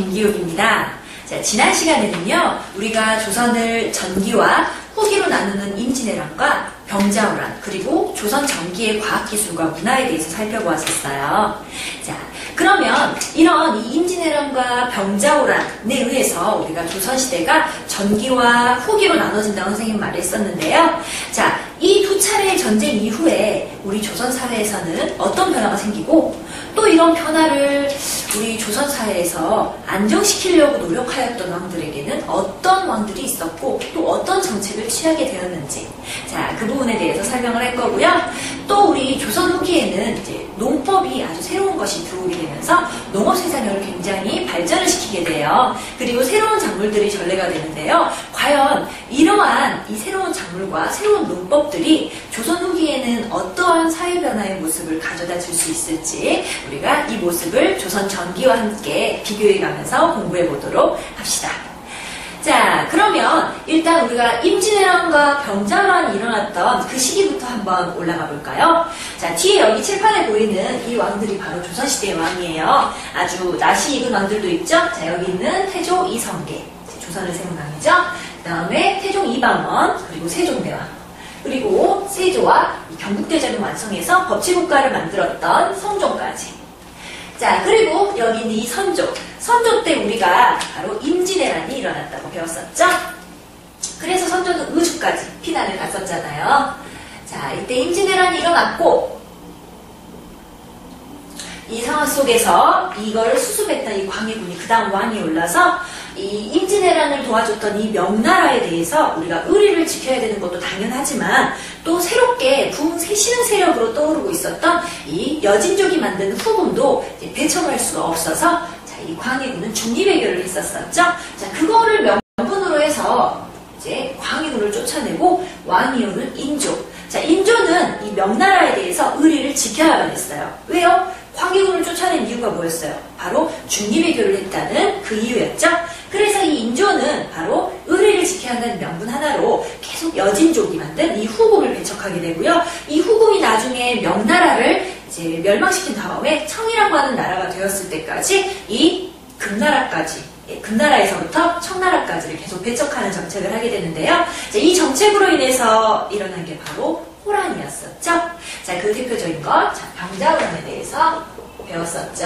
김기욱입니다. 자, 지난 시간에는요, 우리가 조선을 전기와 후기로 나누는 임진왜란과 병자호란, 그리고 조선 전기의 과학기술과 문화에 대해서 살펴보았었어요. 자, 그러면 이런 이 임진왜란과 병자호란에 의해서 우리가 조선시대가 전기와 후기로 나눠진다고 선생님 말했었는데요. 자, 이 두 차례의 전쟁 이후에 우리 조선 사회에서는 어떤 변화가 생기고 또 이런 변화를 우리 조선 사회에서 안정시키려고 노력하였던 왕들에게는 어떤 왕들이 있었고 또 어떤 정책을 취하게 되었는지, 자, 그 부분에 대해서 설명을 할 거고요. 또 우리 조선 후기에는 이제 농법이 아주 새로운 것이 들어오게 되면서 농업 생산력을 굉장히 발전을 시키게 돼요. 그리고 새로운 작물들이 전래가 되는데요. 과연 이러한 이 새로운 작물과 새로운 농법들이 조선 후기에는 어떠한 사회 변화의 모습을 가져다 줄 수 있을지 우리가 이 모습을 조선 전기와 함께 비교해 가면서 공부해 보도록 합시다. 자, 그러면 일단 우리가 임진왜란과 병자호란이 일어났던 그 시기부터 한번 올라가 볼까요? 자, 뒤에 여기 칠판에 보이는 이 왕들이 바로 조선시대의 왕이에요. 아주 낯이 익은 왕들도 있죠? 자, 여기 있는 태조 이성계, 조선을 세운 왕이죠? 그 다음에 태종 이방원, 그리고 세종대왕. 그리고 세조와 경국대전을 완성해서 법치국가를 만들었던 성종까지. 자, 그리고 여기 있는 이 선조. 선조 때 우리가 바로 임진왜란이 일어났다고 배웠었죠? 그래서 선조는 의주까지 피난을 갔었잖아요. 자, 이때 임진왜란이 일어났고, 이 상황 속에서 이걸 수습했던 이 광해군이 그 다음 왕이 올라서 이 임진왜란을 도와줬던 이 명나라에 대해서 우리가 의리를 지켜야 되는 것도 당연하지만 또 새롭게 신흥 세력으로 떠오르고 있었던 이 여진족이 만든 후금도 배척할 수가 없어서, 자, 이 광해군은 중립외교를 했었었죠. 자, 그거를 명분으로 해서 이제 광해군을 쫓아내고 왕이 오는 인조. 자, 인조는 이 명나라에 대해서 의리를 지켜야만 했어요. 왜요? 광해군을 쫓아낸 이유가 뭐였어요? 바로 중립외교를 했다는 그 이유였죠. 그래서 이 인조는 바로 의리를 지켜야 한다는 명분 하나로 계속 여진족이 만든 이 후금을 배척하게 되고요. 이 후금이 나중에 명나라를 이제 멸망시킨 다음에 청이라고 하는 나라가 되었을 때까지 이 금나라까지, 금나라에서부터 청나라까지를 계속 배척하는 정책을 하게 되는데요. 이 정책으로 인해서 일어난 게 바로 호란이었었죠. 자, 그 대표적인 것, 자, 병자호란에 대해서 배웠었죠.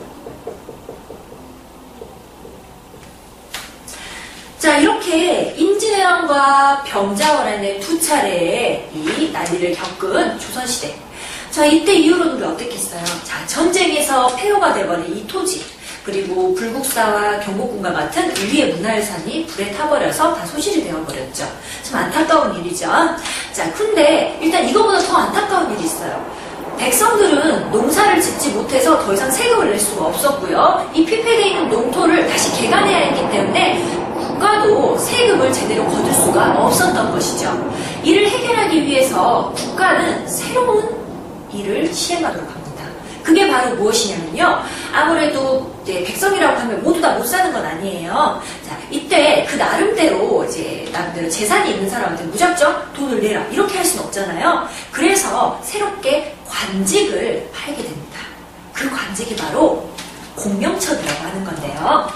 자, 이렇게 임진왜란과 병자호란의 두 차례의 이 난리를 겪은 조선시대. 자, 이때 이후로는 우리 어떻게 했어요? 자, 전쟁에서 폐허가 돼버린 이 토지, 그리고 불국사와 경복궁과 같은 우리의 문화유산이 불에 타버려서 다 소실이 되어버렸죠. 참 안타까운 일이죠. 자, 근데 일단 이거보다 더 안타까운 일이 있어요. 백성들은 농사를 짓지 못해서 더 이상 세금을 낼 수가 없었고요. 이 피폐되어 있는 농토를 다시 개간해야 했기 때문에 국가도 세금을 제대로 거둘 수가 없었던 것이죠. 이를 해결하기 위해서 국가는 새로운 일을 시행하도록 합니다. 그게 바로 무엇이냐면요. 아무래도 이제 백성이라고 하면 모두 다 못 사는 건 아니에요. 자, 이때 그 나름대로 재산이 있는 사람한테 무작정 돈을 내라 이렇게 할 수는 없잖아요. 그래서 새롭게 관직을 팔게 됩니다. 그 관직이 바로 공명첩이라고 하는 건데요.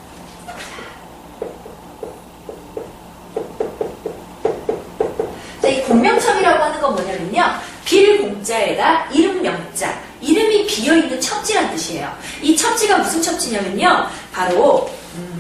자, 이 공명첩이라고 하는 건 뭐냐면요. 빌공자에다 이름명자, 이름이 비어있는 첩지란 뜻이에요. 이 첩지가 무슨 첩지냐면요. 바로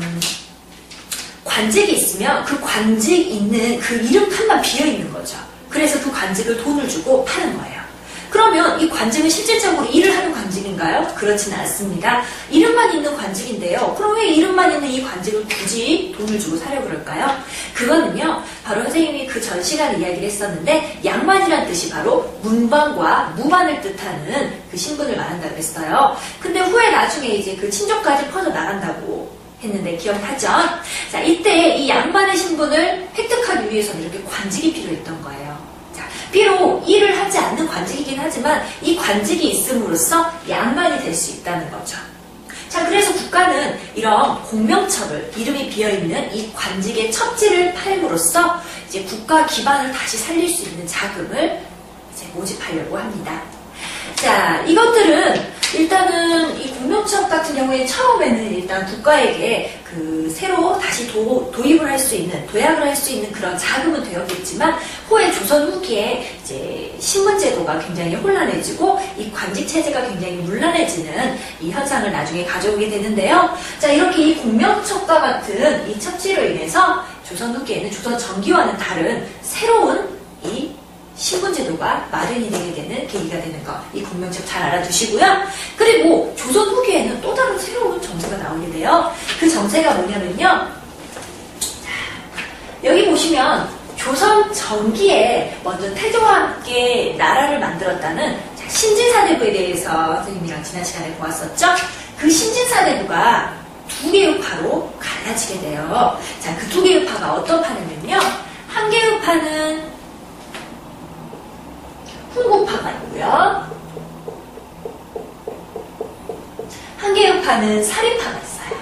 관직이 있으면 그 관직 있는 그 이름칸만 비어있는 거죠. 그래서 그 관직을 돈을 주고 파는 거예요. 그러면 이 관직은 실질적으로 일을 하는 관직인가요? 그렇지는 않습니다. 이름만 있는 관직인데요. 그럼 왜 이름만 있는 이 관직을 굳이 돈을 주고 사려고 그럴까요? 그거는요, 바로 선생님이 그 전 시간에 이야기를 했었는데, 양반이란 뜻이 바로 문반과 무반을 뜻하는 그 신분을 말한다고 했어요. 근데 후에 나중에 이제 그 친족까지 퍼져 나간다고 했는데 기억하죠? 자, 이때 이 양반의 신분을 획득하기 위해서는 이렇게 관직이 필요했던 거예요. 비록 일을 하지 않는 관직이긴 하지만 이 관직이 있음으로써 양반이 될 수 있다는 거죠. 자, 그래서 국가는 이런 공명첩을, 이름이 비어있는 이 관직의 첩지를 팔므로써 이제 국가 기반을 다시 살릴 수 있는 자금을 이제 모집하려고 합니다. 자, 이것들은 일단은 이 공명첩 같은 경우에 처음에는 일단 국가에게 그 새로 다시 도입을 할 수 있는, 도약을 할 수 있는 그런 자금은 되었겠지만 후에 조선 후기에 이제 신문제도가 굉장히 혼란해지고 이 관직 체제가 굉장히 문란해지는 이 현상을 나중에 가져오게 되는데요. 자, 이렇게 이 공명첩과 같은 이 첩지로 인해서 조선 후기에는 조선 전기와는 다른 새로운 이 신분제도가 마련이 되게 되는 계기가 되는 것, 이 공명첩 잘 알아두시고요. 그리고 조선 후기에는 또 다른 새로운 정세가 나오게 돼요. 그 정세가 뭐냐면요. 여기 보시면 조선 전기에 먼저 태조와 함께 나라를 만들었다는 신진사대부에 대해서 선생님이랑 지난 시간에 보았었죠. 그 신진사대부가 두 개의 파로 갈라지게 돼요. 자, 그 두 개의 파가 어떤 파냐면요. 한 개의 파는 훈구파가 있고요. 한 개의 파는 살인파가 있어요.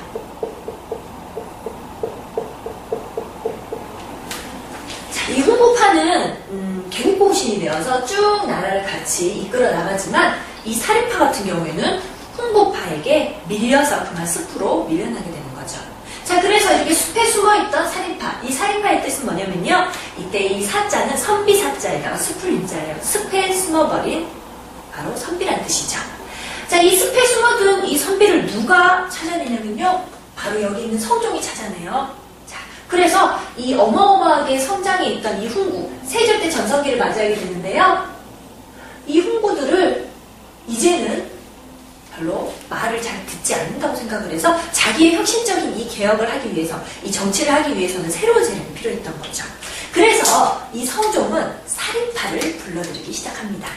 자, 이 훈구파는 개국공신이 되어서 쭉 나라를 같이 이끌어 나가지만 이 살인파 같은 경우에는 훈구파에게 밀려서 그만 숲으로 밀려나게 되는 거죠. 자, 그래서 이렇게 숲에 숨어있던 살인파, 이 살인파의 뜻은 뭐냐면요. 이때 이 사자는 선비사자에다가 숲을 인자예요. 숲에 숨어버린 바로 선비란 뜻이죠. 자, 이 숲에 숨어든 이 선비를 누가 찾아내냐면요. 바로 여기 있는 성종이 찾아내요. 자, 그래서 이 어마어마하게 성장해 있던 이 훈구, 세조 때 전성기를 맞이하게 되는데요. 이 훈구들을 이제는 별로 말을 잘 듣지 않는다고 생각을 해서 자기의 혁신적인 이 개혁을 하기 위해서, 이 정치를 하기 위해서는 새로운 세력이 필요했던 거죠. 그래서 이 성종은 살인파를 불러들이기 시작합니다.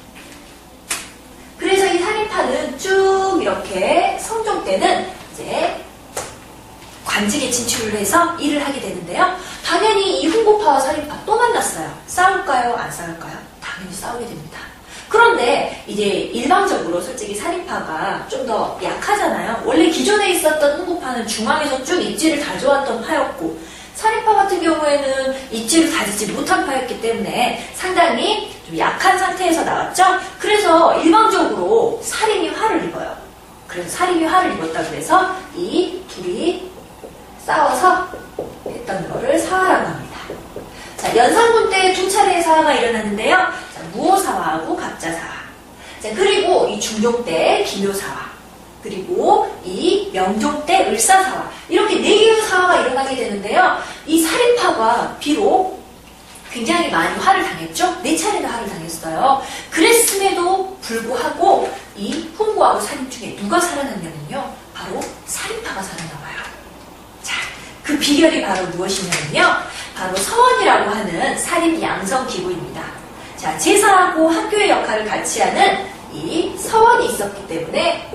그래서 이 살인파는 쭉 이렇게 성종 때는 이제 관직에 진출을 해서 일을 하게 되는데요. 당연히 이 훈구파와 살인파 또 만났어요. 싸울까요? 안 싸울까요? 당연히 싸우게 됩니다. 그런데 이제 일방적으로 솔직히 살인파가 좀 더 약하잖아요. 원래 기존에 있었던 훈구파는 중앙에서 쭉 입지를 다져왔던 파였고 살인파 같은 경우에는 입지를 다지지 못한 파였기 때문에 상당히 좀 약한 상태에서 나왔죠. 그래서 일방적으로 살인이 화를 입어요. 그래서 살인이 화를 입었다고 해서 이 둘이 싸워서 했던 거를 사화라고 합니다. 자, 연산군 때 두 차례의 사화가 일어났는데요. 자, 무오사화하고 갑자사화. 자, 그리고 이 중종 때 기묘사화. 그리고 이 명종 때 을사사화. 이렇게 네 개의 사화가 일어나게 되는데요. 이 살인파가 비록 굉장히 많이 화를 당했죠. 네 차례나 화를 당했어요. 그랬음에도 불구하고 이 훈구하고 살인 중에 누가 살아났냐면요. 바로 살인파가 살아나와요. 자, 그 비결이 바로 무엇이냐면요. 바로 서원이라고 하는 살인 양성 기구입니다. 자, 제사하고 학교의 역할을 같이 하는 이 서원이 있었기 때문에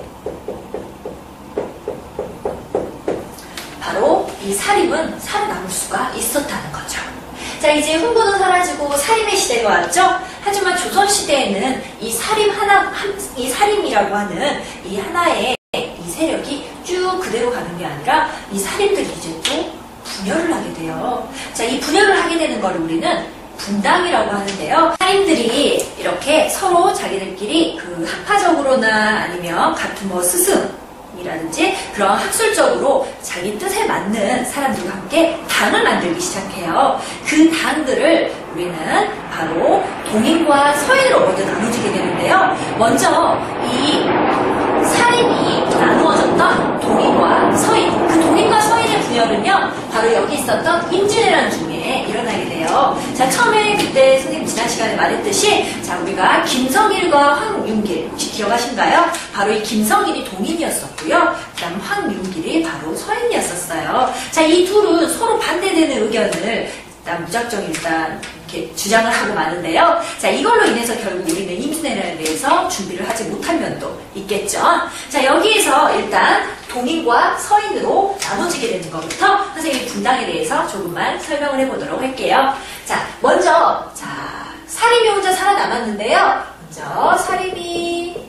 바로 이 살인은 살아남을 수가 있었다는 거죠. 자, 이제 훈구는 사라지고 살인의 시대가 왔죠. 하지만 조선시대에는 이 살인이라고 하는 이 하나의 이 세력이 쭉 그대로 가는 게 아니라 이 살인들이 이제 또 분열을 하게 돼요. 자, 이 분열을 하게 되는 걸 우리는 분당이라고 하는데요. 살인들이 이렇게 서로 자기들끼리 그 학파적으로나 아니면 같은 뭐 스승이라든지 그런 학술적으로 자기 뜻에 맞는 사람들과 함께 당을 만들기 시작해요. 그 당들을 우리는 바로 동인과 서인으로 모두 나눠지게 되는데요. 먼저 이 살인이 나누어졌던 동인과 서인, 그 동인과 서인의 분열은요, 바로 여기 있었던 임진왜란 중에 일어나게 돼요. 자, 처음에 그때 선생님 지난 시간에 말했듯이, 자, 우리가 김성일과 황윤길, 혹시 기억하신가요? 바로 이 김성일이 동인이었었고요. 그 다음 황윤길이 바로 서인이었었어요. 자, 이 둘은 서로 반대되는 의견을 무작정 이렇게 주장을 하고 마는데요. 자, 이걸로 인해서 결국 우리는 임진왜란에 대해서 준비를 하지 못한 면도 있겠죠. 자, 여기에서 일단 동인과 서인으로 나눠지게 되는 것부터 선생님이 분당에 대해서 조금만 설명을 해보도록 할게요. 자, 먼저 사림이 혼자 살아남았는데요. 먼저 사림이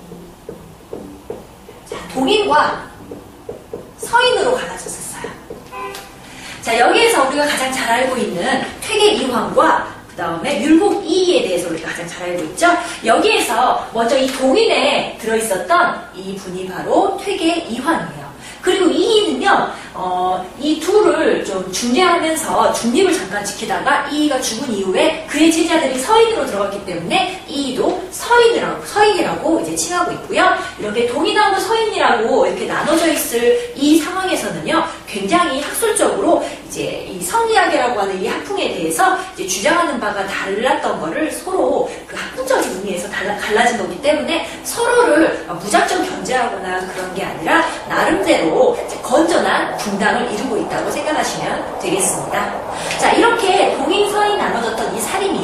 동인과 서인으로 갈라졌었어요. 자, 여기에서 우리가 가장 잘 알고 있는 퇴계 이황과 그 다음에 율곡 이에 대해서 우리가 가장 잘 알고 있죠. 여기에서 먼저 이 동인에 들어있었던 이 분이 바로 퇴계 이황이에요. 그리고 이이는요, 이 둘을 좀 중재하면서 중립을 잠깐 지키다가 이이가 죽은 이후에 그의 제자들이 서인으로 들어갔기 때문에 이이도 서인이라고 이제 칭하고 있고요. 이렇게 동인하고 서인이라고 이렇게 나눠져 있을 이 상황에서는요, 굉장히 학술적으로 이제 이 성리학이라고 하는 이 학풍에 대해서 이제 주장하는 바가 달랐던 거를 서로 그 학문적인 의미에서 갈라진 거기 때문에 서로를 무작정 견제하거나 그런 게 아니라 나름대로 건전한 분당을 이루고 있다고 생각하시면 되겠습니다. 자, 이렇게 동인 서인 나눠졌던 이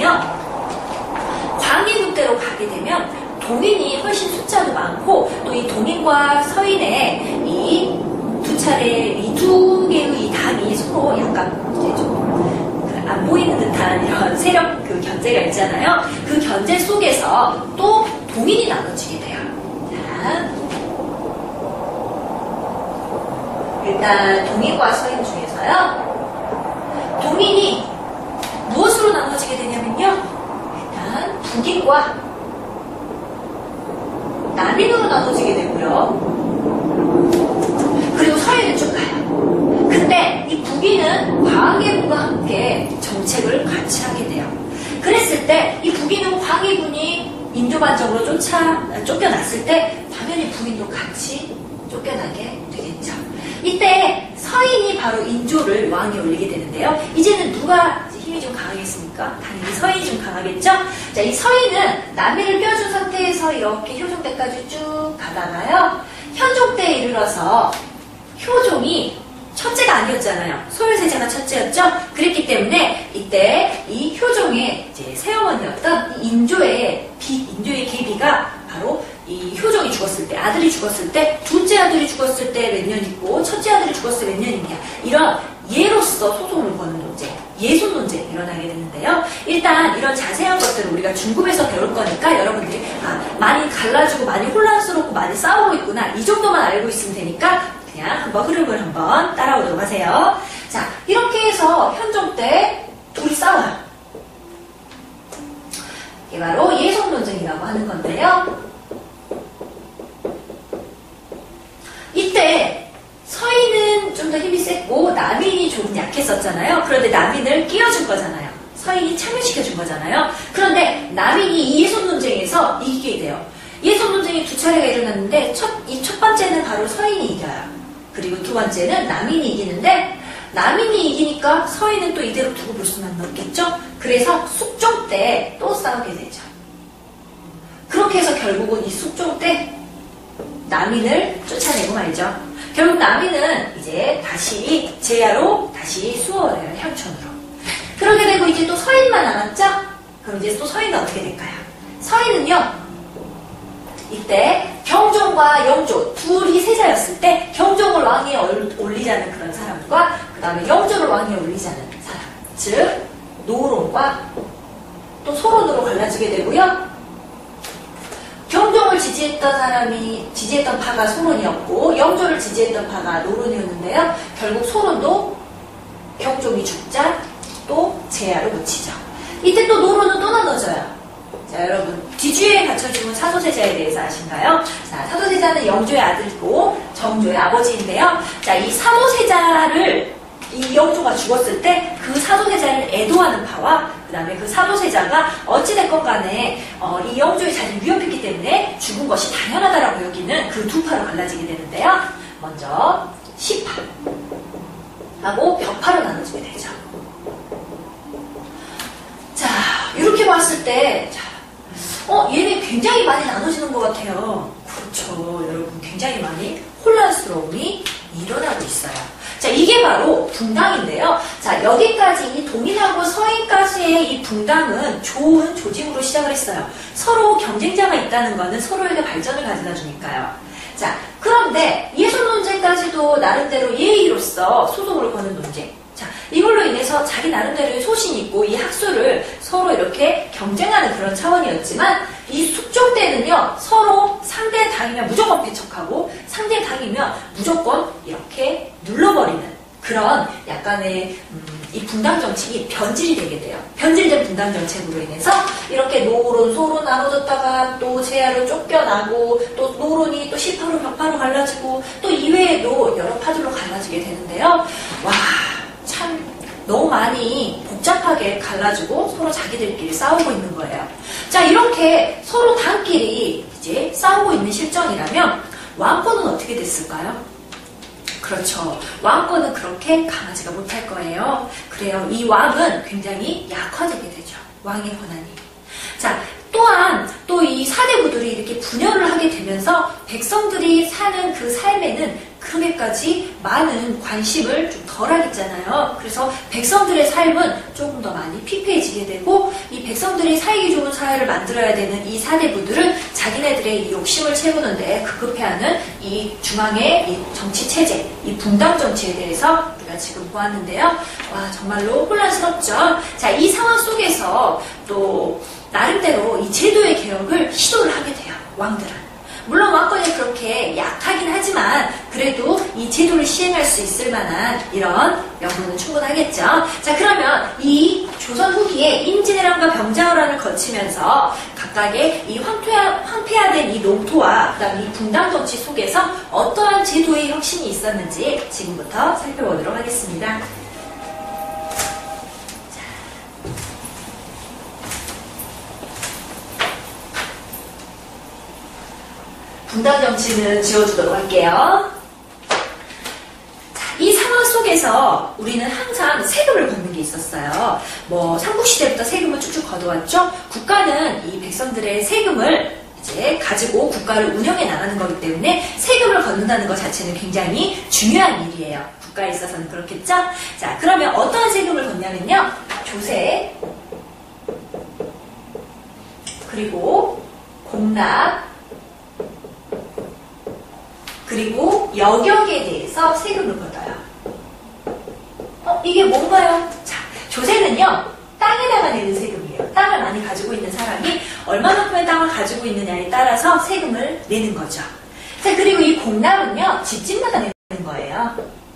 살림이요, 광해군대로 가게 되면 동인이 훨씬 숫자도 많고 또 이 동인과 서인의 이 두 개의 이 당이 서로 약간 이제 좀 안 보이는 듯한 이런 세력 그 견제가 있잖아요. 그 견제 속에서 또 동인이 나눠지게 돼요. 자, 일단 동인과 서인 중에서요, 동인이 무엇으로 나눠지게 되냐면요, 일단 북인과 남인으로 나눠지게 되고요. 그리고 서인은 쭉 가요. 근데 이 북인은 광해군과 함께 정책을 같이 하게 돼요. 그랬을 때 이 북인은 광해군이 인조반정으로 쫓겨났을 때 당연히 북인도 같이 쫓겨나게 되겠죠. 이때 서인이 바로 인조를 왕에 올리게 되는데요. 이제는 누가 힘이 좀 강하겠습니까? 당연히 서인이 좀 강하겠죠? 자, 이 서인은 남인을 껴준 상태에서 이렇게 효종때까지 쭉 가다가요, 현종때에 이르러서 효종이 첫째가 아니었잖아요. 소열세자가 첫째였죠? 그랬기 때문에 이때 이 효종의 이제 새어머니였던 인조의 계비가 바로 이 효종이 죽었을 때, 아들이 죽었을 때, 둘째 아들이 죽었을 때 몇 년 있고 첫째 아들이 죽었을 때 몇 년 있냐, 이런 예로서 소송을 거는 논쟁, 예손 논쟁이 일어나게 되는데요. 일단 이런 자세한 것들을 우리가 중급에서 배울 거니까 여러분들이 많이 갈라지고 많이 혼란스럽고 많이 싸우고 있구나, 이 정도만 알고 있으면 되니까 그냥 한번 흐름을 한번 따라오도록 하세요. 자, 이렇게 해서 현종 때 둘이 싸워요. 이게 바로 예손 논쟁이라고 하는 건데요. 이때 서인은 좀 더 힘이 셌고 남인이 조금 약했었잖아요. 그런데 남인을 끼워준 거잖아요. 서인이 참여시켜준 거잖아요. 그런데 남인이 이 예손 논쟁에서 이기게 돼요. 예손 논쟁이 두 차례가 일어났는데 첫 번째는 바로 서인이 이겨요. 그리고 두 번째는 남인이 이기는데, 남인이 이기니까 서인은 또 이대로 두고 볼 수는 없겠죠? 그래서 숙종 때 또 싸우게 되죠. 그렇게 해서 결국은 이 숙종 때 남인을 쫓아내고 말죠. 결국 남인은 이제 다시 제야로 다시 수월해요, 향촌으로. 그러게 되고 이제 또 서인만 남았죠? 그럼 이제 또 서인은 어떻게 될까요? 서인은요, 이때 경종과 영조 둘이 세자였을 때 경종을 왕위에 올리자는 그런 사람과 그 다음에 영조를 왕위에 올리자는 사람, 즉 노론과 또 소론으로 갈라지게 되고요. 경종을 지지했던 파가 소론이었고 영조를 지지했던 파가 노론이었는데요. 결국 소론도 경종이 죽자 또 제야로 묻히죠. 이때 또 노론은 또 나눠져요. 자, 여러분, 뒤주에 갖춰 죽은 사도세자에 대해서 아신가요? 자, 사도세자는 영조의 아들이고 정조의 아버지인데요. 자, 이 사도세자를 이 영조가 죽었을 때 그 사도세자를 애도하는 파와 그 다음에 그 사도세자가 어찌됐건 간에 이 영조의 자리를 위협했기 때문에 죽은 것이 당연하다라고 여기는 그 두 파로 갈라지게 되는데요. 먼저 시파하고 벽파로 나눠지게 되죠. 자, 이렇게 봤을 때 얘네 굉장히 많이 나눠지는 것 같아요. 그렇죠. 여러분, 굉장히 많이 혼란스러움이 일어나고 있어요. 자, 이게 바로 붕당인데요. 자, 여기까지 이 동인하고 서인까지의 이 붕당은 좋은 조직으로 시작을 했어요. 서로 경쟁자가 있다는 것은 서로에게 발전을 가져다 주니까요. 자, 그런데 예손 논쟁까지도 나름대로 예의로서 소송을 거는 논쟁. 자, 이걸로 인해서 자기 나름대로의 소신이 있고 이 학술을 서로 이렇게 경쟁하는 그런 차원이었지만 이 숙종 때는요, 서로 상대 당이면 무조건 배척하고 상대 당이면 무조건 이렇게 눌러버리는 그런 약간의 이 분당 정책이 변질이 되게 돼요. 변질된 분당 정책으로 인해서 이렇게 노론, 소론 나눠졌다가 또 제야로 쫓겨나고 또 노론이 또 시파로 벽파로 갈라지고 또 이외에도 여러 파들로 갈라지게 되는데요. 와, 참 너무 많이 복잡하게 갈라지고 서로 자기들끼리 싸우고 있는 거예요. 자, 이렇게 서로 당끼리 이제 싸우고 있는 실정이라면 왕권은 어떻게 됐을까요? 그렇죠. 왕권은 그렇게 강하지가 못할 거예요. 그래요. 이 왕은 굉장히 약화되게 되죠. 왕의 권한이. 자, 또한 또 이 사대부들이 이렇게 분열을 하게 되면서 백성들이 사는 그 삶에는 그렇게까지 많은 관심을 좀 덜 하겠잖아요. 그래서 백성들의 삶은 조금 더 많이 피폐해지게 되고 이 백성들이 살기 좋은 사회를 만들어야 되는 이 사대부들은 자기네들의 이 욕심을 채우는데 급급해하는 이 중앙의 이 정치 체제, 이 분당 정치에 대해서 우리가 지금 보았는데요. 와, 정말로 혼란스럽죠. 자, 이 상황 속에서 또 나름대로 이 제도의 개혁을 시도를 하게 돼요. 왕들은. 물론 왕권이 그렇게 약하긴 하지만 그래도 이 제도를 시행할 수 있을 만한 이런 명분은 충분하겠죠. 자, 그러면 이 조선 후기에 임진왜란과 병자호란을 거치면서 각각의 이 황폐화된 이 농토와 그다음 이 분당 정치 속에서 어떠한 제도의 혁신이 있었는지 지금부터 살펴보도록 하겠습니다. 분당 정치는 지워주도록 할게요. 자, 이 상황 속에서 우리는 항상 세금을 걷는 게 있었어요. 뭐 삼국시대부터 세금을 쭉쭉 걷어왔죠. 국가는 이 백성들의 세금을 이제 가지고 국가를 운영해 나가는 거기 때문에 세금을 걷는다는 것 자체는 굉장히 중요한 일이에요. 국가에 있어서는 그렇겠죠. 자, 그러면 어떠한 세금을 걷냐면요. 조세, 그리고 공납, 그리고 여격에 대해서 세금을 걷어요. 이게 뭔가요? 자, 조세는요, 땅에다가 내는 세금이에요. 땅을 많이 가지고 있는 사람이 얼마만큼의 땅을 가지고 있느냐에 따라서 세금을 내는 거죠. 자, 그리고 이 공납은요, 집집마다 내는 거예요.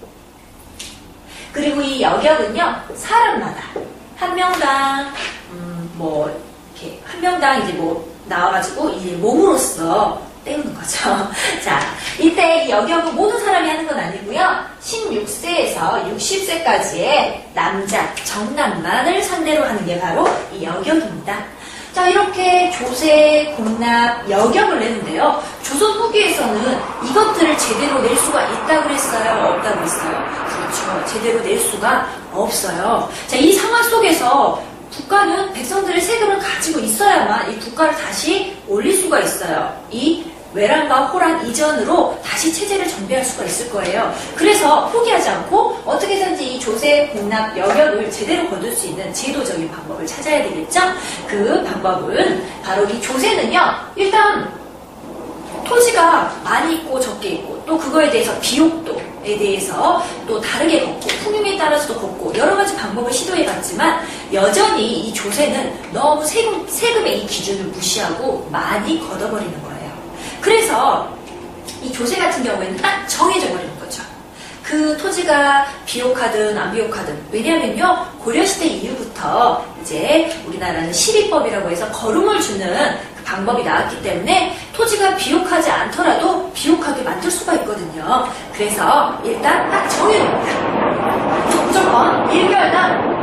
그리고 이 여격은요, 사람마다 한 명당 이렇게 한 명당 이제 나와가지고 이제 몸으로써 때우는 거죠. 자, 이때 이 여격은 모든 사람이 하는 건 아니고요. 16세에서 60세까지의 남자, 정남만을 상대로 하는 게 바로 이 여격입니다. 자, 이렇게 조세, 공납, 여격을 내는데요. 조선 후기에서는 이것들을 제대로 낼 수가 있다고 했어요? 없다고 했어요? 그렇죠. 제대로 낼 수가 없어요. 자, 이 상황 속에서 국가는 백성들의 세금을 가지고 있어야만 이 국가를 다시 올릴 수가 있어요. 이 외란과 호란 이전으로 다시 체제를 정비할 수가 있을 거예요. 그래서 포기하지 않고 어떻게든지 이 조세, 공납, 여격을 제대로 거둘 수 있는 제도적인 방법을 찾아야 되겠죠? 그 방법은 바로 이 조세는요. 일단 토지가 많이 있고 적게 있고 또 그거에 대해서 비옥도에 대해서 또 다르게 걷고 풍경에 따라서도 걷고 여러 가지 방법을 시도해봤지만 여전히 이 조세는 너무 세금의 이 기준을 무시하고 많이 걷어버리는 거예요. 그래서 이 조세 같은 경우에는 딱 정해져 버리는 거죠. 그 토지가 비옥하든 안 비옥하든 왜냐하면요 고려시대 이후부터 이제 우리나라는 시비법이라고 해서 거름을 주는 그 방법이 나왔기 때문에 토지가 비옥하지 않더라도 비옥하게 만들 수가 있거든요. 그래서 일단 딱 정해놓습니다. 무조건 1개월당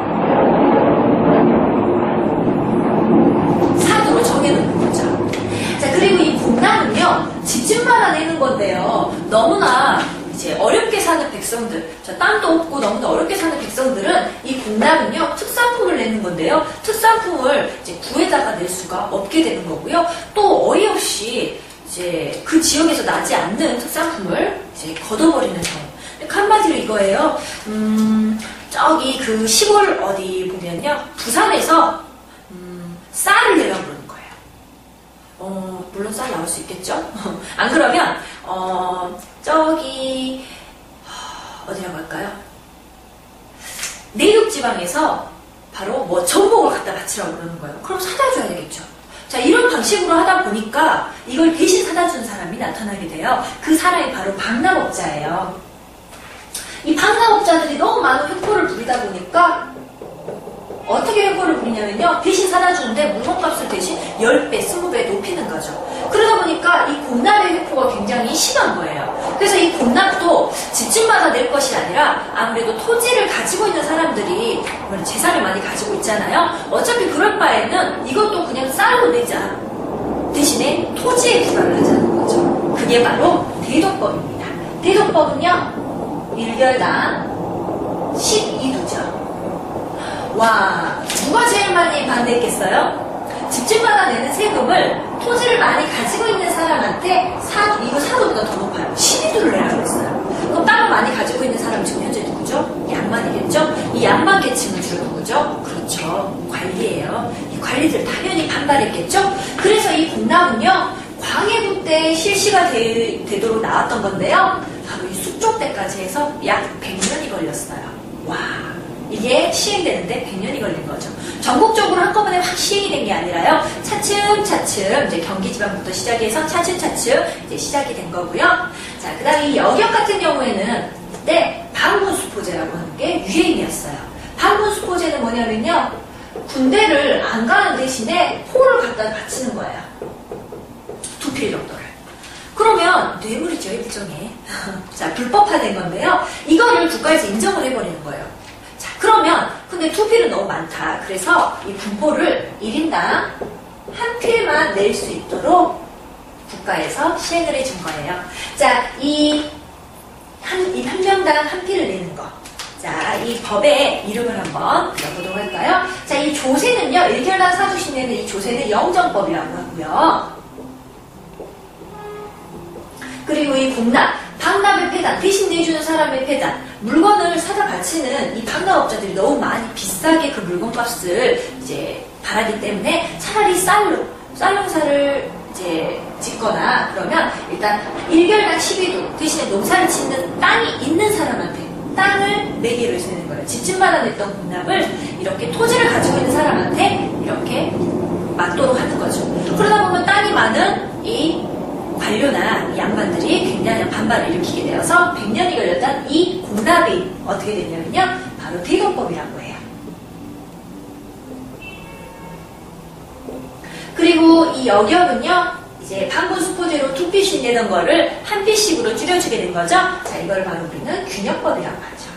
사도로 정해놓는 거죠. 자, 그리고 이 공납은요 집집마다 내는 건데요. 너무나 이제 어렵게 사는 백성들, 땅도 없고 너무나 어렵게 사는 백성들은 이 공납은요 특산품을 내는 건데요. 특산품을 이제 구에다가 낼 수가 없게 되는 거고요. 또 어이없이 이제 그 지역에서 나지 않는 특산품을 이제 걷어버리는 경우. 한마디로 이거예요. 저기 그 시골 어디 보면요 부산에서 쌀을 내라고 그러는 거예요. 물론 쌀 나올 수 있겠죠. 안 그러면 저기 어디라고 할까요? 내륙 지방에서 바로 뭐 전복을 갖다 바치라고 그러는 거예요. 그럼 사다 줘야 되겠죠. 자, 이런 방식으로 하다 보니까 이걸 대신 사다 준 사람이 나타나게 돼요. 그 사람이 바로 방납업자예요. 이 방납업자들이 너무 많은 횡포를 부리다 보니까 어떻게 횡포를 부리냐면요. 대신 사다 주는데 물건값을 대신 10배, 20배 높이는 거죠. 그러다 보니까 이 공납의 횡포가 굉장히 심한 거예요. 그래서 이 공납도 집집마다 낼 것이 아니라 아무래도 토지를 가지고 있는 사람들이 재산을 많이 가지고 있잖아요. 어차피 그럴 바에는 이것도 그냥 쌀로 내자. 대신에 토지에 부과를 하자는 거죠. 그게 바로 대도법입니다. 대도법은요. 1결당 12두죠. 와, 누가 제일 많이 반대했겠어요? 집집마다 내는 세금을 토지를 많이 가지고 있는 사람한테 이거 사도보다 더 높아요. 12두를 내라고 했어요. 그럼 땅을 많이 가지고 있는 사람은 지금 현재 누구죠? 양반이겠죠? 이 양반 계층은 주로 누구죠? 그렇죠. 관리예요. 이 관리들 당연히 반발했겠죠? 그래서 이 공납은요, 광해군 때 실시가 되도록 나왔던 건데요. 바로 이 숙종 때까지 해서 약 100년이 걸렸어요. 와. 이게 시행되는데 100년이 걸린 거죠. 전국적으로 한꺼번에 확 시행이 된 게 아니라요. 차츰차츰 이제 경기 지방부터 시작해서 차츰차츰 이제 시작이 된 거고요. 자, 그 다음에 이 여격 같은 경우에는 그때 방문수포제라고 하는 게 유행이었어요. 방문수포제는 뭐냐면요. 군대를 안 가는 대신에 포를 갖다 바치는 거예요. 두 필 정도를. 그러면 뇌물이죠, 일종의. 자, 불법화된 건데요. 이거를 국가에서 인정을 해버리는 거예요. 자, 그러면 근데 투필은 너무 많다. 그래서 이 분포를 1인당 한 필만 낼 수 있도록 국가에서 시행을 해준 거예요. 자, 한 명당 한 필을 내는 거. 자, 이 법의 이름을 한번 들어보도록 할까요? 자, 이 조세는요, 1결당 사주시면 이 조세는 영정법이라고 하고요. 그리고 이 공납, 방납의 폐단, 대신 내주는 사람의 폐단, 물건을 사다 바치는 이 방납업자들이 너무 많이 비싸게 그 물건값을 이제 바라기 때문에 차라리 쌀로, 쌀농사를 이제 짓거나 그러면 일단 1결당 12도 대신에 농사를 짓는 땅이 있는 사람한테 땅을 내기로 해주는 거예요. 집집마다 냈던 공납을 이렇게 토지를 가지고 있는 사람한테 이렇게 맞도록 하는 거죠. 그러다 보면 땅이 많은 이 관료나 양반들이 굉장히 반발을 일으키게 되어서 100년이 걸렸던 이 공납이 어떻게 됐냐면요. 바로 대도법이라고 해요. 그리고 이 여격은요. 이제 방문수포제로 두 필씩 내던 거를 한 필씩으로 줄여주게 된 거죠. 자, 이걸 바로 우리는 균역법이라고 하죠.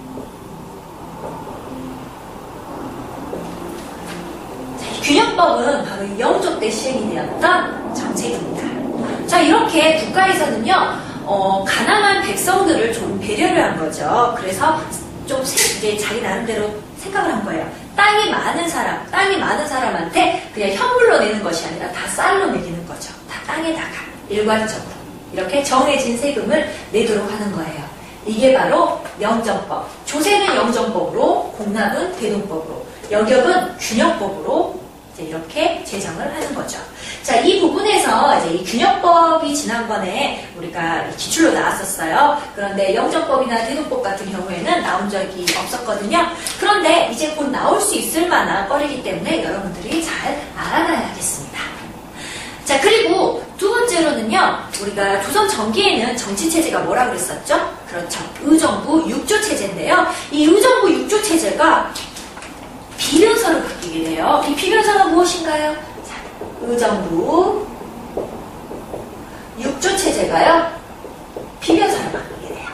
자, 이 균역법은 바로 이 영조 때 시행이 되었던 정책입니다. 자, 이렇게 국가에서는요, 가난한 백성들을 좀 배려를 한 거죠. 그래서 좀 이제 자기 나름대로 생각을 한 거예요. 땅이 많은 사람한테 그냥 현물로 내는 것이 아니라 다 쌀로 매기는 거죠. 다 땅에다가 일괄적으로 이렇게 정해진 세금을 내도록 하는 거예요. 이게 바로 영정법. 조세는 영정법으로, 공납은 대동법으로, 여격은 균역법으로 이제 이렇게 제정을 하는 거죠. 자, 이 부분에서 이제 이 균역법이 지난번에 우리가 기출로 나왔었어요. 그런데 영정법이나 대동법 같은 경우에는 나온 적이 없었거든요. 그런데 이제 곧 나올 수 있을 만한 거리기 때문에 여러분들이 잘 알아놔야겠습니다. 자, 그리고 두 번째로는요, 우리가 조선 전기에는 정치체제가 뭐라고 그랬었죠? 그렇죠. 의정부 6조 체제인데요. 이 의정부 6조 체제가 비변사로 바뀌게 돼요. 이 비변사가 무엇인가요? 자, 의정부 6조 체제가요, 비변사로 바뀌게 돼요.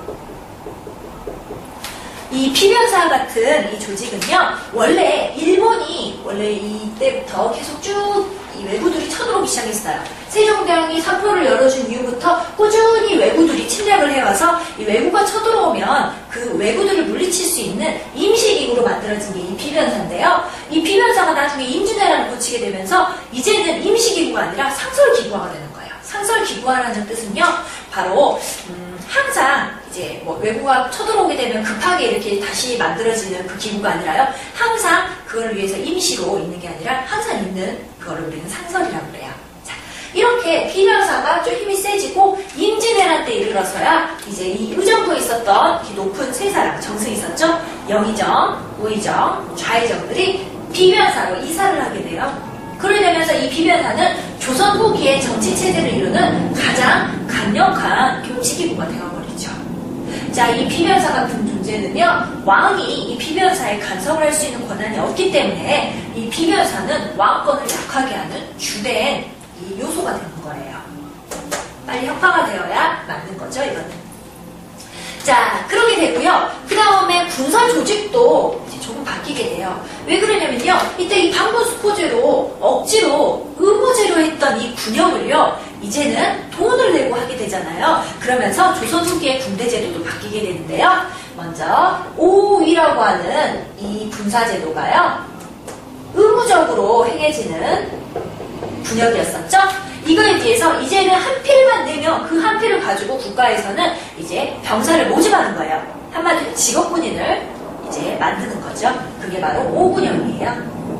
이 비변사 같은 이 조직은요, 원래 일본이 이때부터 계속 쭉 이 외구들이 쳐들어오기 시작했어요. 세종대왕이 사포를 열어준 이후부터 꾸준히 외구들이 침략을 해와서 이 외구가 쳐들어오면 그 외구들을 물리칠 수 있는 임시기구로 만들어진 게 이 비변사인데요. 이 비변사가 나중에 임진왜란을 거치게 되면서 이제는 임시기구가 아니라 상설기구화가 되는 거예요. 상설기구화라는 뜻은요, 바로 항상 이제 뭐 외구가 쳐들어오게 되면 급하게 이렇게 다시 만들어지는 그 기구가 아니라요. 항상 그걸 위해서 임시로 있는 게 아니라 항상 있는 그거를 우리는 상설이라고 그래요. 자, 이렇게 비변사가 좀 힘이 세지고 임진왜란 때 이르러서야 이제 이 의정부에 있었던 이 높은 세 사람, 정승이 있었죠. 영의정, 우의정, 좌의정들이 비변사로 이사를 하게 돼요. 그러게 되면서 이 비변사는 조선 후기의 정치체제를 이루는 가장 강력한 교치기구가 되어버리죠. 자, 이 비변사 같은 존재는요, 왕이 이 비변사에 간섭을 할 수 있는 권한이 없기 때문에 이 비변사는 왕권을 약하게 하는 주된 이 요소가 되는 거예요. 빨리 혁파가 되어야 맞는 거죠, 이거는. 자, 그러게 되고요. 그 다음에 군사 조직도 이제 조금 바뀌게 돼요. 왜 그러냐면요. 이때 이 반군수포제로 억지로 의무제로 했던 이 군역을요. 이제는 돈을 내고 하게 되잖아요. 그러면서 조선 후기의 군대제도도 바뀌게 되는데요. 먼저 오위라고 하는 이 군사제도가요. 의무적으로 행해지는 군역이었었죠. 이거에 비해서 이제는 한 필만 내면 그 한 필을 가지고 국가에서는 이제 병사를 모집하는 거예요. 한마디로 직업군인을 이제 만드는 거죠. 그게 바로 오군형이에요.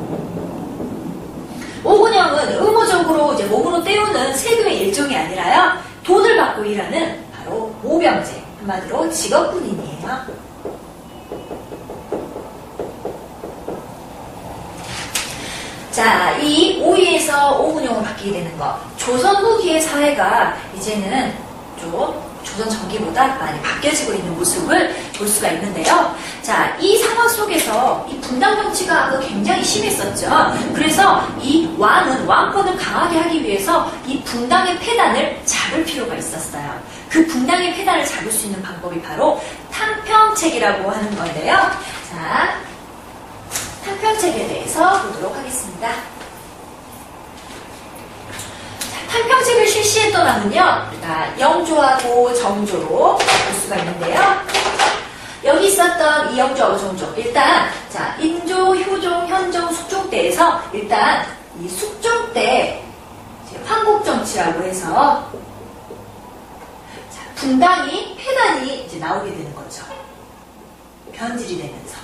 오군형은 의무적으로 이제 몸으로 때우는 세금의 일종이 아니라요. 돈을 받고 일하는 바로 모병제, 한마디로 직업군인이에요. 자, 이 5위에서 5군형으로 바뀌게 되는 거. 조선 후기의 사회가 이제는 좀 조선 전기보다 많이 바뀌어지고 있는 모습을 볼 수가 있는데요. 자, 이 상황 속에서 이 분당 정치가 굉장히 심했었죠. 그래서 이 왕은 왕권을 강하게 하기 위해서 이 분당의 폐단을 잡을 필요가 있었어요. 그 분당의 폐단을 잡을 수 있는 방법이 바로 탕평책이라고 하는 건데요. 자, 탕평책에 대해서 보도록 하겠습니다. 탕평책을 실시했던 왕은요, 영조하고 정조로 볼 수가 있는데요. 여기 있었던 이 영조하고 정조, 일단 자 인조, 효종, 현종, 숙종 때에서 일단 이 숙종 때 황국정치라고 해서 자, 분당이 폐단이 이제 나오게 되는 거죠. 변질이 되면서.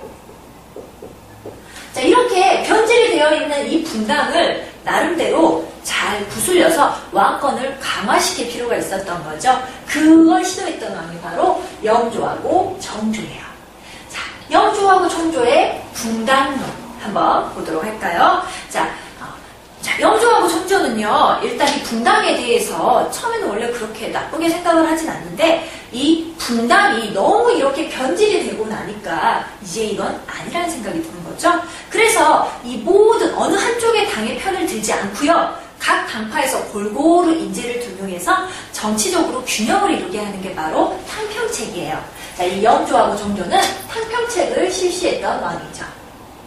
자, 이렇게 변질이 되어 있는 이 분당을 나름대로 잘 구슬려서 왕권을 강화시킬 필요가 있었던 거죠. 그걸 시도했던 왕이 바로 영조하고 정조예요. 자, 영조하고 정조의 분당론 한번 보도록 할까요? 자, 영조하고 정조는요, 일단 이 분당에 대해서 처음에는 원래 그렇게 나쁘게 생각을 하진 않는데 이 분당이 너무 이렇게 변질이 되고 나니까 이제 이건 아니라는 생각이 드는 거죠. 그래서 이 모든 어느 한쪽의 당의 편을 들지 않고요. 각 당파에서 골고루 인재를 등용해서 정치적으로 균형을 이루게 하는 게 바로 탕평책이에요. 자, 이 영조하고 정조는 탕평책을 실시했던 왕이죠.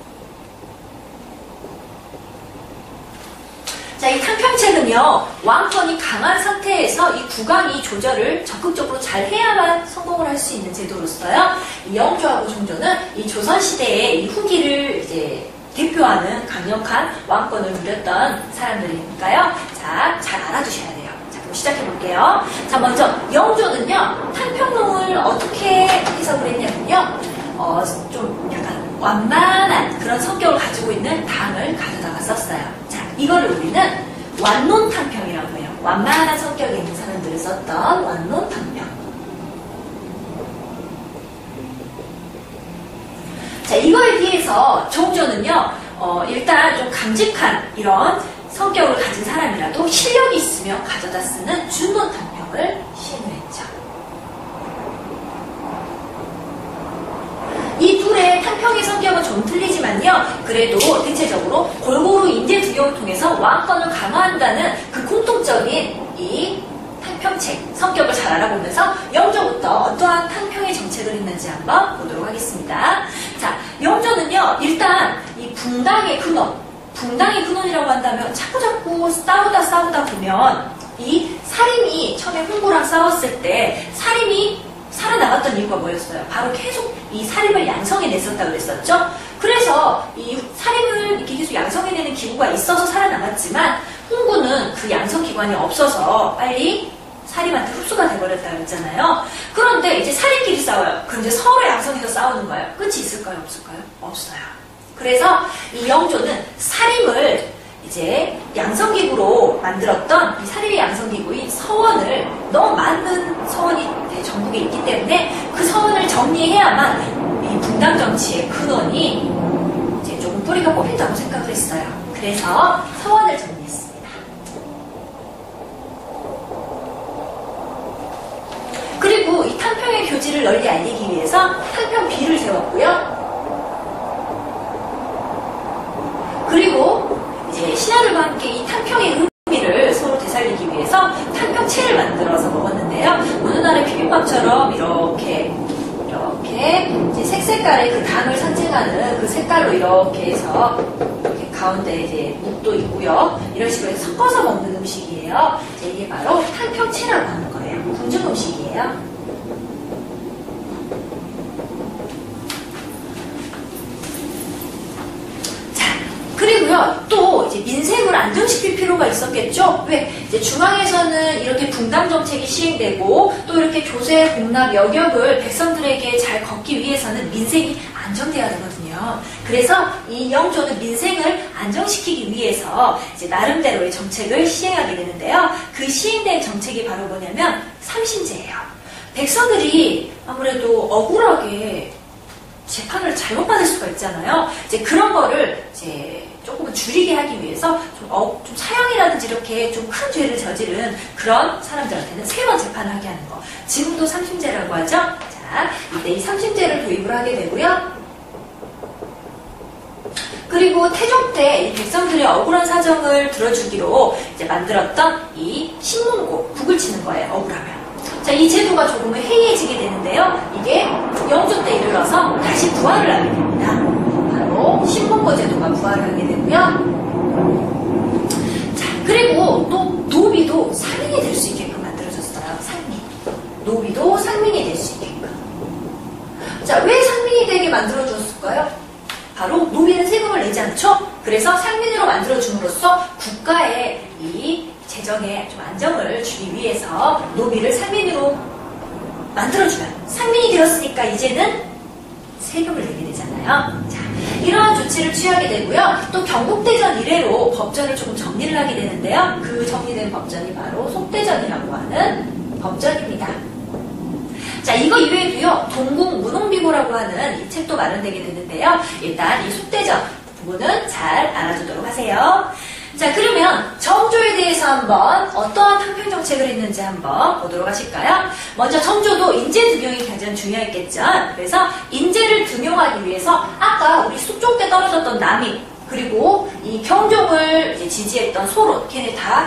자, 이 탕평책은요, 왕권이 강한 상태에서 이 국왕이 조절을 적극적으로 잘 해야만 성공을 할 수 있는 제도로서요. 이 영조하고 정조는 이 조선시대의 이 후기를 이제 대표하는 강력한 왕권을 누렸던 사람들이니까요. 자, 잘 알아두셔야 돼요. 자, 그럼 시작해 볼게요. 자, 먼저 영조는요, 탕평론을 어떻게 해석을 했냐면요, 좀 약간 완만한 그런 성격을 가지고 있는 당을 가져다가 썼어요. 자, 이거를 우리는 완론탕평이라고 해요. 완만한 성격이 있는 사람들을 썼던 완론탕평. 자, 이거에 비해서 정조는요, 일단 좀 강직한 이런 성격을 가진 사람이라도 실력이 있으면 가져다 쓰는 준론탕평을 시행했죠. 이 둘의 탕평의 성격은 좀 틀리지만요. 그래도 대체적으로 골고루 인재 등용을 통해서 왕권을 강화한다는 그 공통적인 이 탕평책 성격을 잘 알아보면서 영조부터 어떠한 탕평의 정책을 했는지 한번 보도록 하겠습니다. 자, 영조는요. 일단 이 붕당의 근원이라고 한다면 자꾸 싸우다 보면 이 사림이 처음에 홍구랑 싸웠을 때 사림이 살아나갔던 이유가 뭐였어요? 바로 계속 이 사림을 양성해냈었다고 그랬었죠? 그래서 이 사림을 이렇게 계속 양성해내는 기구가 있어서 살아남았지만 홍구는 그 양성기관이 없어서 빨리 사림한테 흡수가 돼버렸다고 그랬잖아요. 그런데 이제 사림끼리 싸워요. 그럼 이제 서로 양성해서 싸우는 거예요. 끝이 있을까요? 없을까요? 없어요. 그래서 이 영조는 사림을 이제 양성기구로 만들었던 이 사립의 양성기구인 서원을 너무 많은 서원이 전국에 있기 때문에 그 서원을 정리해야만 이 분당 정치의 근원이 이제 조금 뿌리가 뽑힌다고 생각을 했어요. 그래서 서원을 정리했습니다. 그리고 이 탕평의 교지를 이를 널리 알리기 위해서 탕평 B를 세웠고요. 그리고 이제 신하들과 함께 이 탕평의 의미를 서로 되살리기 위해서 탕평채를 만들어서 먹었는데요. 어느 날의 비빔밥처럼 이렇게 이제 색깔의 그 당을 상징하는 그 색깔로 이렇게 해서 이렇게 가운데 이제 묵도 있고요. 이런 식으로 해서 섞어서 먹는 음식이에요. 이제 이게 바로 탕평채라고 하는 거예요. 궁중 음식이에요. 그리고요, 또 이제 민생을 안정시킬 필요가 있었겠죠? 왜? 이제 중앙에서는 이렇게 분당 정책이 시행되고 또 이렇게 조세, 공납, 여격을 백성들에게 잘 걷기 위해서는 민생이 안정돼야 되거든요. 그래서 이 영조는 민생을 안정시키기 위해서 이제 나름대로의 정책을 시행하게 되는데요. 그 시행된 정책이 바로 뭐냐면 삼신제예요. 백성들이 아무래도 억울하게 재판을 잘못 받을 수가 있잖아요. 이제 그런 거를 이제 조금은 줄이게 하기 위해서 좀 사형이라든지 이렇게 좀 큰 죄를 저지른 그런 사람들한테는 3번 재판을 하게 하는 거. 지금도 삼심제라고 하죠. 자, 이때 이 삼심제를 도입을 하게 되고요. 그리고 태종 때 이 백성들의 억울한 사정을 들어주기로 이제 만들었던 이 신문고, 북을 치는 거예요. 억울하면. 자, 이 제도가 조금은 해이해지게 되는데요. 이게 영조 때 이르러서 다시 부활을 하게 됩니다. 바로 신문고 제도가 부활을 하게 되고요. 자, 그리고 또 노비도 상인이 될 수 있게끔 만들어졌어요. 상민. 노비도 상민이 될 수 있게끔. 자, 왜 상민이 되게 만들어줬을까요? 바로 노비는 세금을 내지 않죠? 그래서 상민으로 만들어줌으로써 국가의 이 재정에 좀 안정을 주기 위해서 노비를 상민으로 만들어주면 상민이 되었으니까 이제는 세금을 내게 되잖아요. 자, 이러한 조치를 취하게 되고요. 또 경국대전 이래로 법전을 조금 정리를 하게 되는데요. 그 정리된 법전이 바로 속대전이라고 하는 법전입니다. 자, 이거 이외에도요, 동궁 문홍비고라고 하는 이 책도 마련되게 되는데요. 일단 이 속대전 부분은 잘 알아두도록 하세요. 자, 그러면 정조에 대해서 한번 어떠한 탕평 정책을 했는지 한번 보도록 하실까요? 먼저 정조도 인재 등용이 가장 중요했겠죠. 그래서 인재를 등용하기 위해서 아까 우리 숲 때 떨어졌던 남이 그리고 이 경종을 이제 지지했던 소론, 걔네 다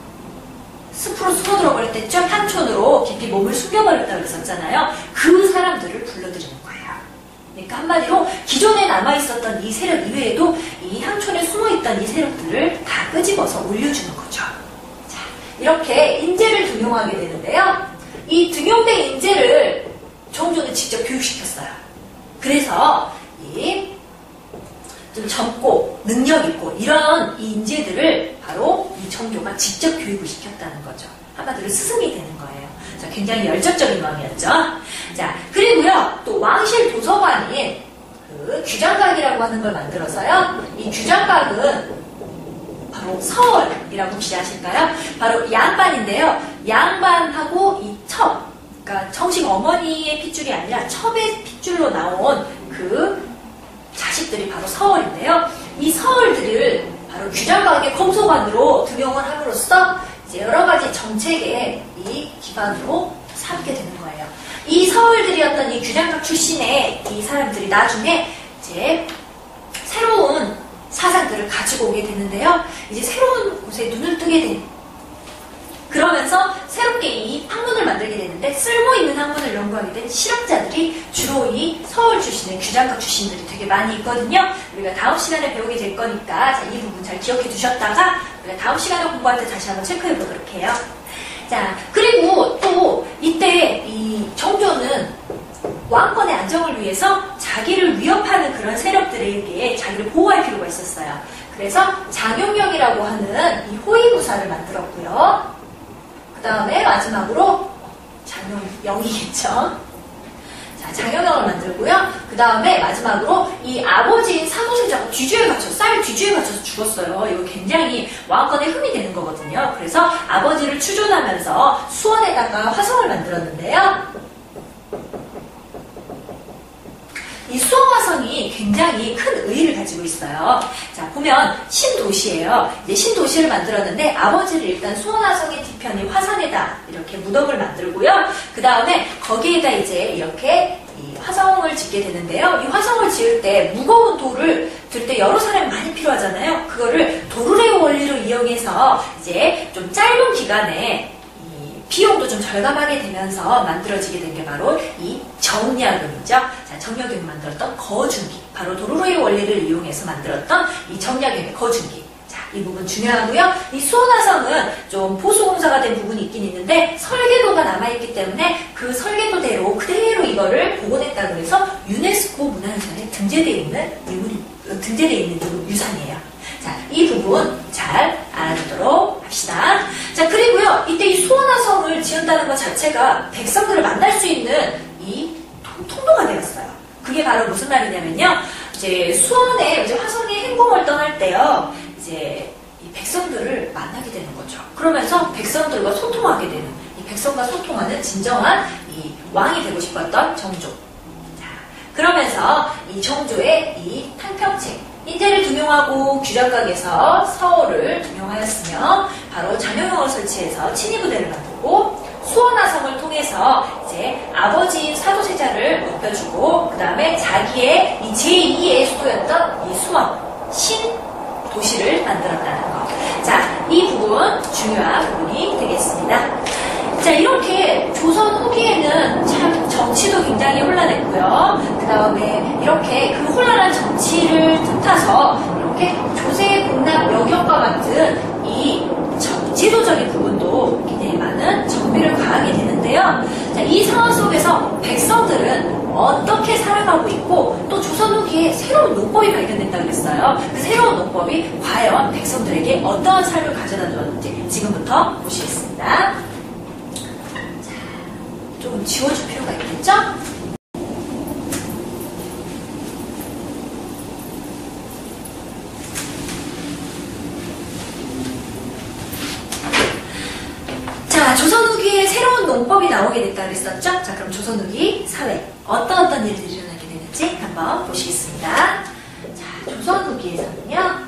숲으로 숨어들어 버렸댔죠. 향촌으로 깊이 몸을 숨겨버렸다고 그랬었잖아요. 그 사람들을 불러들이는 거예요. 그러니까 한마디로 기존에 남아있었던 이 세력 이외에도 이 향촌에 숨어있던 이 세력들을 다 끄집어서 올려주는 거죠. 자, 이렇게 인재를 등용하게 되는데요. 이 등용된 인재를 정조는 직접 교육시켰어요. 그래서 이 좀 젊고 능력 있고 이런 이 인재들을 바로 이 정조가 직접 교육을 시켰다는 거죠. 한마디로 스승이 되는 거예요. 자, 굉장히 열정적인 마음이었죠. 자, 그리고요, 또 왕실 도서관인 그 규장각이라고 하는 걸 만들어서요. 이 규장각은 바로 서얼이라고 혹시 아실까요? 바로 양반인데요. 양반하고 이 첩, 그러니까 정식 어머니의 핏줄이 아니라 첩의 핏줄로 나온 그 자식들이 바로 서얼인데요. 이 서얼들을 바로 규장각의 검소관으로 등용을 함으로써 이제 여러 가지 정책의 이 기반으로 삼게 되는 거예요. 이 서울들이었던 이 규장각 출신의 이 사람들이 나중에 이제 새로운 사상들을 가지고 오게 되는데요. 이제 새로운 곳에 눈을 뜨게 된 그러면서 새롭게 이 학문을 만들게 되는데 쓸모있는 학문을 연구하게 된 실학자들이 주로 이 서울 출신의 규장각 출신들이 되게 많이 있거든요. 우리가 다음 시간에 배우게 될 거니까 자, 이 부분 잘 기억해 두셨다가 우리가 다음 시간에 공부할 때 다시 한번 체크해 보도록 해요. 자, 그리고 또 이때 이 정조는 왕권의 안정을 위해서 자기를 위협하는 그런 세력들에게 자기를 보호할 필요가 있었어요. 그래서 장용령이라고 하는 이 호위무사를 만들었고요. 그 다음에 마지막으로 장용영이겠죠. 자, 장용영을 만들고요. 그 다음에 마지막으로 이 아버지인 사도세자가 뒤주에 갇혀서 쌀 뒤주에 갇혀서 죽었어요. 이거 굉장히 왕권에 흠이 되는 거거든요. 그래서 아버지를 추존하면서 수원에다가 화성을 만들었는데요. 이 이 수원화성이 굉장히 큰 의의를 가지고 있어요. 자, 보면 신도시예요. 이제 신도시를 만들었는데 아버지를 일단 수원화성의 뒤편이 화산에다 이렇게 무덤을 만들고요. 그 다음에 거기에다 이제 이렇게 이 화성을 짓게 되는데요. 이 화성을 지을 때 무거운 돌을 들 때 여러 사람이 많이 필요하잖아요. 그거를 도르래오 원리로 이용해서 이제 좀 짧은 기간에 비용도 좀 절감하게 되면서 만들어지게 된 게 바로 이 정약용이죠. 자, 정약용이 만들었던 거중기. 바로 도르래오 원리를 이용해서 만들었던 이 정약용의 거중기. 자, 이 부분 중요하고요. 이 수원화성은 좀 보수공사가 된 부분이 있긴 있는데 설계도가 남아있기 때문에 그 설계도대로 그대로 이거를 복원했다고 해서 유네스코 문화유산에 등재되어 있는 유산이에요. 자, 이 부분 잘 알아두도록 합시다. 자, 그리고요, 이때 이 수원화성을 지은다는 것 자체가 백성들을 만날 수 있는 이 통로가 되었어요. 그게 바로 무슨 말이냐면요, 이제 수원에 이제 화성에 행궁을 떠날 때요, 이제 이 백성들을 만나게 되는 거죠. 그러면서 백성들과 소통하게 되는, 이 백성과 소통하는 진정한 이 왕이 되고 싶었던 정조. 자, 그러면서 이 정조의 이 탕평책, 인재를 등용하고 귀락각에서 서울을 등용하였으며 바로 장영영을 설치해서 친위부대를 만들고 수원화성을 통해서 이제 아버지인 사도세자를 높여주고 그 다음에 자기의 이 제2의 수도였던 이 수원 신도시를 만들었다는 거. 자, 이 부분 중요한 부분이 되겠습니다. 자, 이렇게 조선 후기에는 참 정치도 굉장히 혼란했고요. 그 다음에 이렇게 그 혼란한 정치를 틈타서 이렇게 조세공납 여격과 같은 이 지도적인 부분도 굉장히 많은 정비를 가하게 되는데요. 자, 이 상황 속에서 백성들은 어떻게 살아가고 있고 또 조선 후기에 새로운 농법이 발견된다고 했어요. 그 새로운 농법이 과연 백성들에게 어떠한 삶을 가져다 주었는지 지금부터 보시겠습니다. 조금 지워줄 필요가 있겠죠? 자, 조선 후기에 새로운 농법이 나오게 됐다 그랬었죠? 자, 그럼 조선 후기 사회 어떤 일들이 일어나게 되는지 한번 보시겠습니다. 자, 조선 후기에서는요,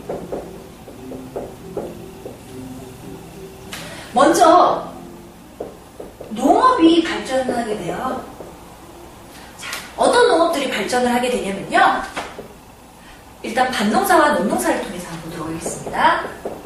먼저 농업이 발전을 하게 돼요. 자, 어떤 농업들이 발전을 하게 되냐면요, 일단 밭농사와 논농사를 통해서 한번 보도록 하겠습니다.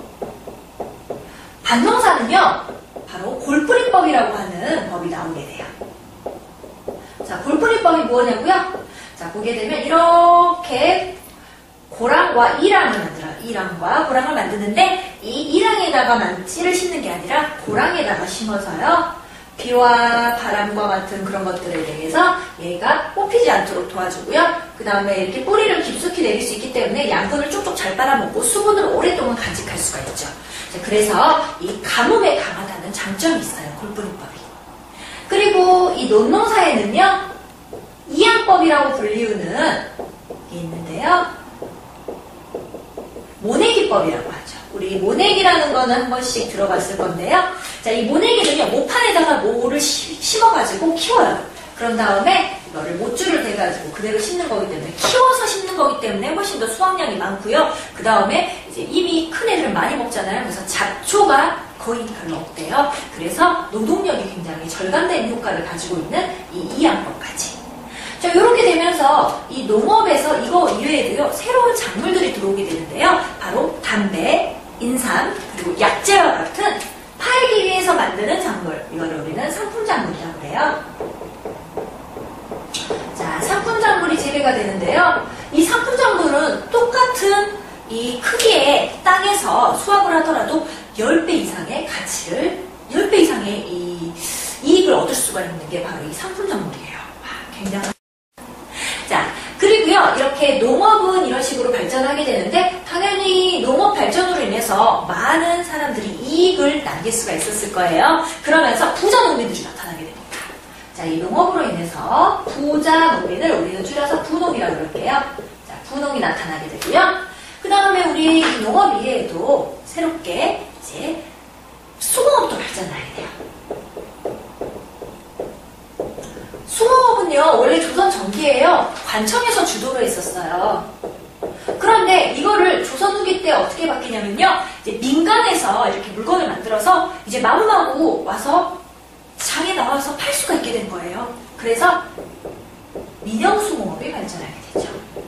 밭농사는요, 바로 골뿌리법이라고 하는 법이 나오게 돼요. 자, 골뿌리법이 뭐냐고요? 자, 보게 되면 이렇게 고랑과 이랑을 만들어요. 이랑과 고랑을 만드는데 이 이랑에다가 씨를 심는 게 아니라 고랑에다가 심어서요, 비와 바람과 같은 그런 것들에 대해서 얘가 뽑히지 않도록 도와주고요. 그 다음에 이렇게 뿌리를 깊숙이 내릴 수 있기 때문에 양분을 쭉쭉 잘 빨아먹고 수분을 오랫동안 간직할 수가 있죠. 자, 그래서 이 가뭄에 강하다는 장점이 있어요, 골뿌리법이. 그리고 이 논농사에는요, 이양법이라고 불리우는 게 있는데요, 모내기법이라고 하죠. 우리 모내기라는 거는 한 번씩 들어봤을 건데요. 자, 이 모내기는요, 모판에다가 모를 심어가지고 키워요. 그런 다음에 이거를 못줄을 대가지고 그대로 심는 거기 때문에, 키워서 심는 거기 때문에 훨씬 더 수확량이 많고요. 그 다음에 이제 이미 큰 애들을 많이 먹잖아요. 그래서 잡초가 거의 별로 없대요. 그래서 노동력이 굉장히 절감되는 효과를 가지고 있는 이 이양법까지. 자, 이렇게 되면서 이 농업에서 이거 이외에도요, 새로운 작물들이 들어오게 되는데요. 바로 담배, 인삼, 그리고 약재와 같은 팔기 위해서 만드는 작물, 이거를 우리는 상품작물이라고 해요. 자, 상품작물이 재배가 되는데요. 이 상품작물은 똑같은 이 크기의 땅에서 수확을 하더라도 10배 이상의 가치를, 10배 이상의 이 이익을 얻을 수가 있는 게 바로 이 상품작물이에요. 와, 굉장한. 자, 그리고요, 이렇게 농업은 이런 식으로 발전하게 되는데, 당연히 농업 발전으로 인해서 많은 사람들이 이익을 남길 수가 있었을 거예요. 그러면서 부자 농민들이 나타나게 됩니다. 자, 이 농업으로 인해서 부자 농민을 우리는 줄여서 부농이라고 그럴게요. 자, 부농이 나타나게 되고요. 그 다음에 우리 농업 이외에도 새롭게 이제 수공업도 발전하게 돼요. 수공업은요, 원래 조선 전기에요, 관청에서 주도를 했었어요. 그런데 이거를 조선 후기 때 어떻게 바뀌냐면요. 이제 민간에서 이렇게 물건을 만들어서 이제 마구마구 와서 장에 나와서 팔 수가 있게 된 거예요. 그래서 민영수공업이 발전하게 되죠.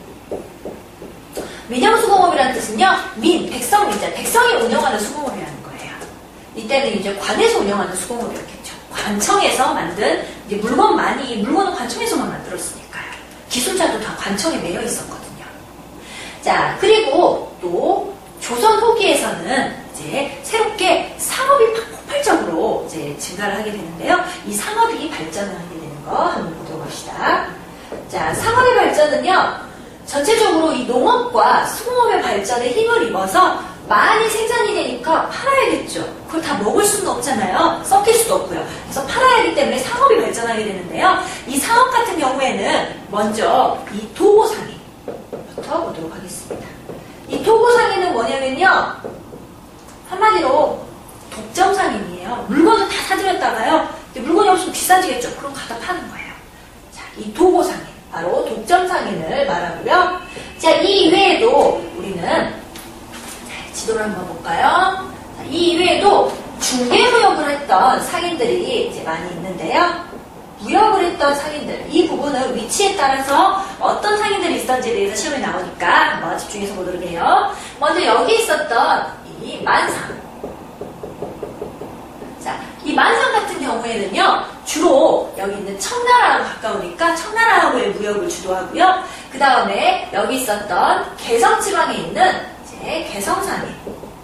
민영수공업이라는 뜻은요. 백성 민자, 백성이 운영하는 수공업이라는 거예요. 이때는 이제 관에서 운영하는 수공업이었겠죠. 관청에서 만든 이제 물건은 관청에서만 만들었으니까요. 기술자도 다 관청에 매여 있었거든요. 자, 그리고 또 조선 후기에서는 이제 새롭게 상업이 폭발적으로 이제 증가를 하게 되는데요. 이 상업이 발전을 하게 되는 거 한번 보도록 합시다. 자, 상업의 발전은요, 전체적으로 이 농업과 수공업의 발전에 힘을 입어서 많이 생산이 되니까 팔아야겠죠. 그걸 다 먹을 수는 없잖아요. 썩힐 수도 없고요. 그래서 팔아야 하기 때문에 상업이 발전하게 되는데요. 이 상업 같은 경우에는 먼저 이 도고상인부터 보도록 하겠습니다. 이 도고상인은 뭐냐면요. 한마디로 독점상인이에요. 물건을 다 사들였다가요. 물건이 없으면 비싸지겠죠. 그럼 갖다 파는 거예요. 자, 이 도고상인, 바로 독점상인을 말하고요. 자, 이 이외에도 우리는 지도를 한번 볼까요? 자, 이 이외에도 중개무역을 했던 상인들이 이제 많이 있는데요. 무역을 했던 상인들, 이 부분은 위치에 따라서 어떤 상인들이 있었는지에 대해서 시험에 나오니까 한번 집중해서 보도록 해요. 먼저 여기 있었던 이 만상. 자, 이 만상 같은 경우에는요, 주로 여기 있는 청나라하고 가까우니까 청나라하고의 무역을 주도하고요. 그 다음에 여기 있었던 개성지방에 있는 이제 개성상인,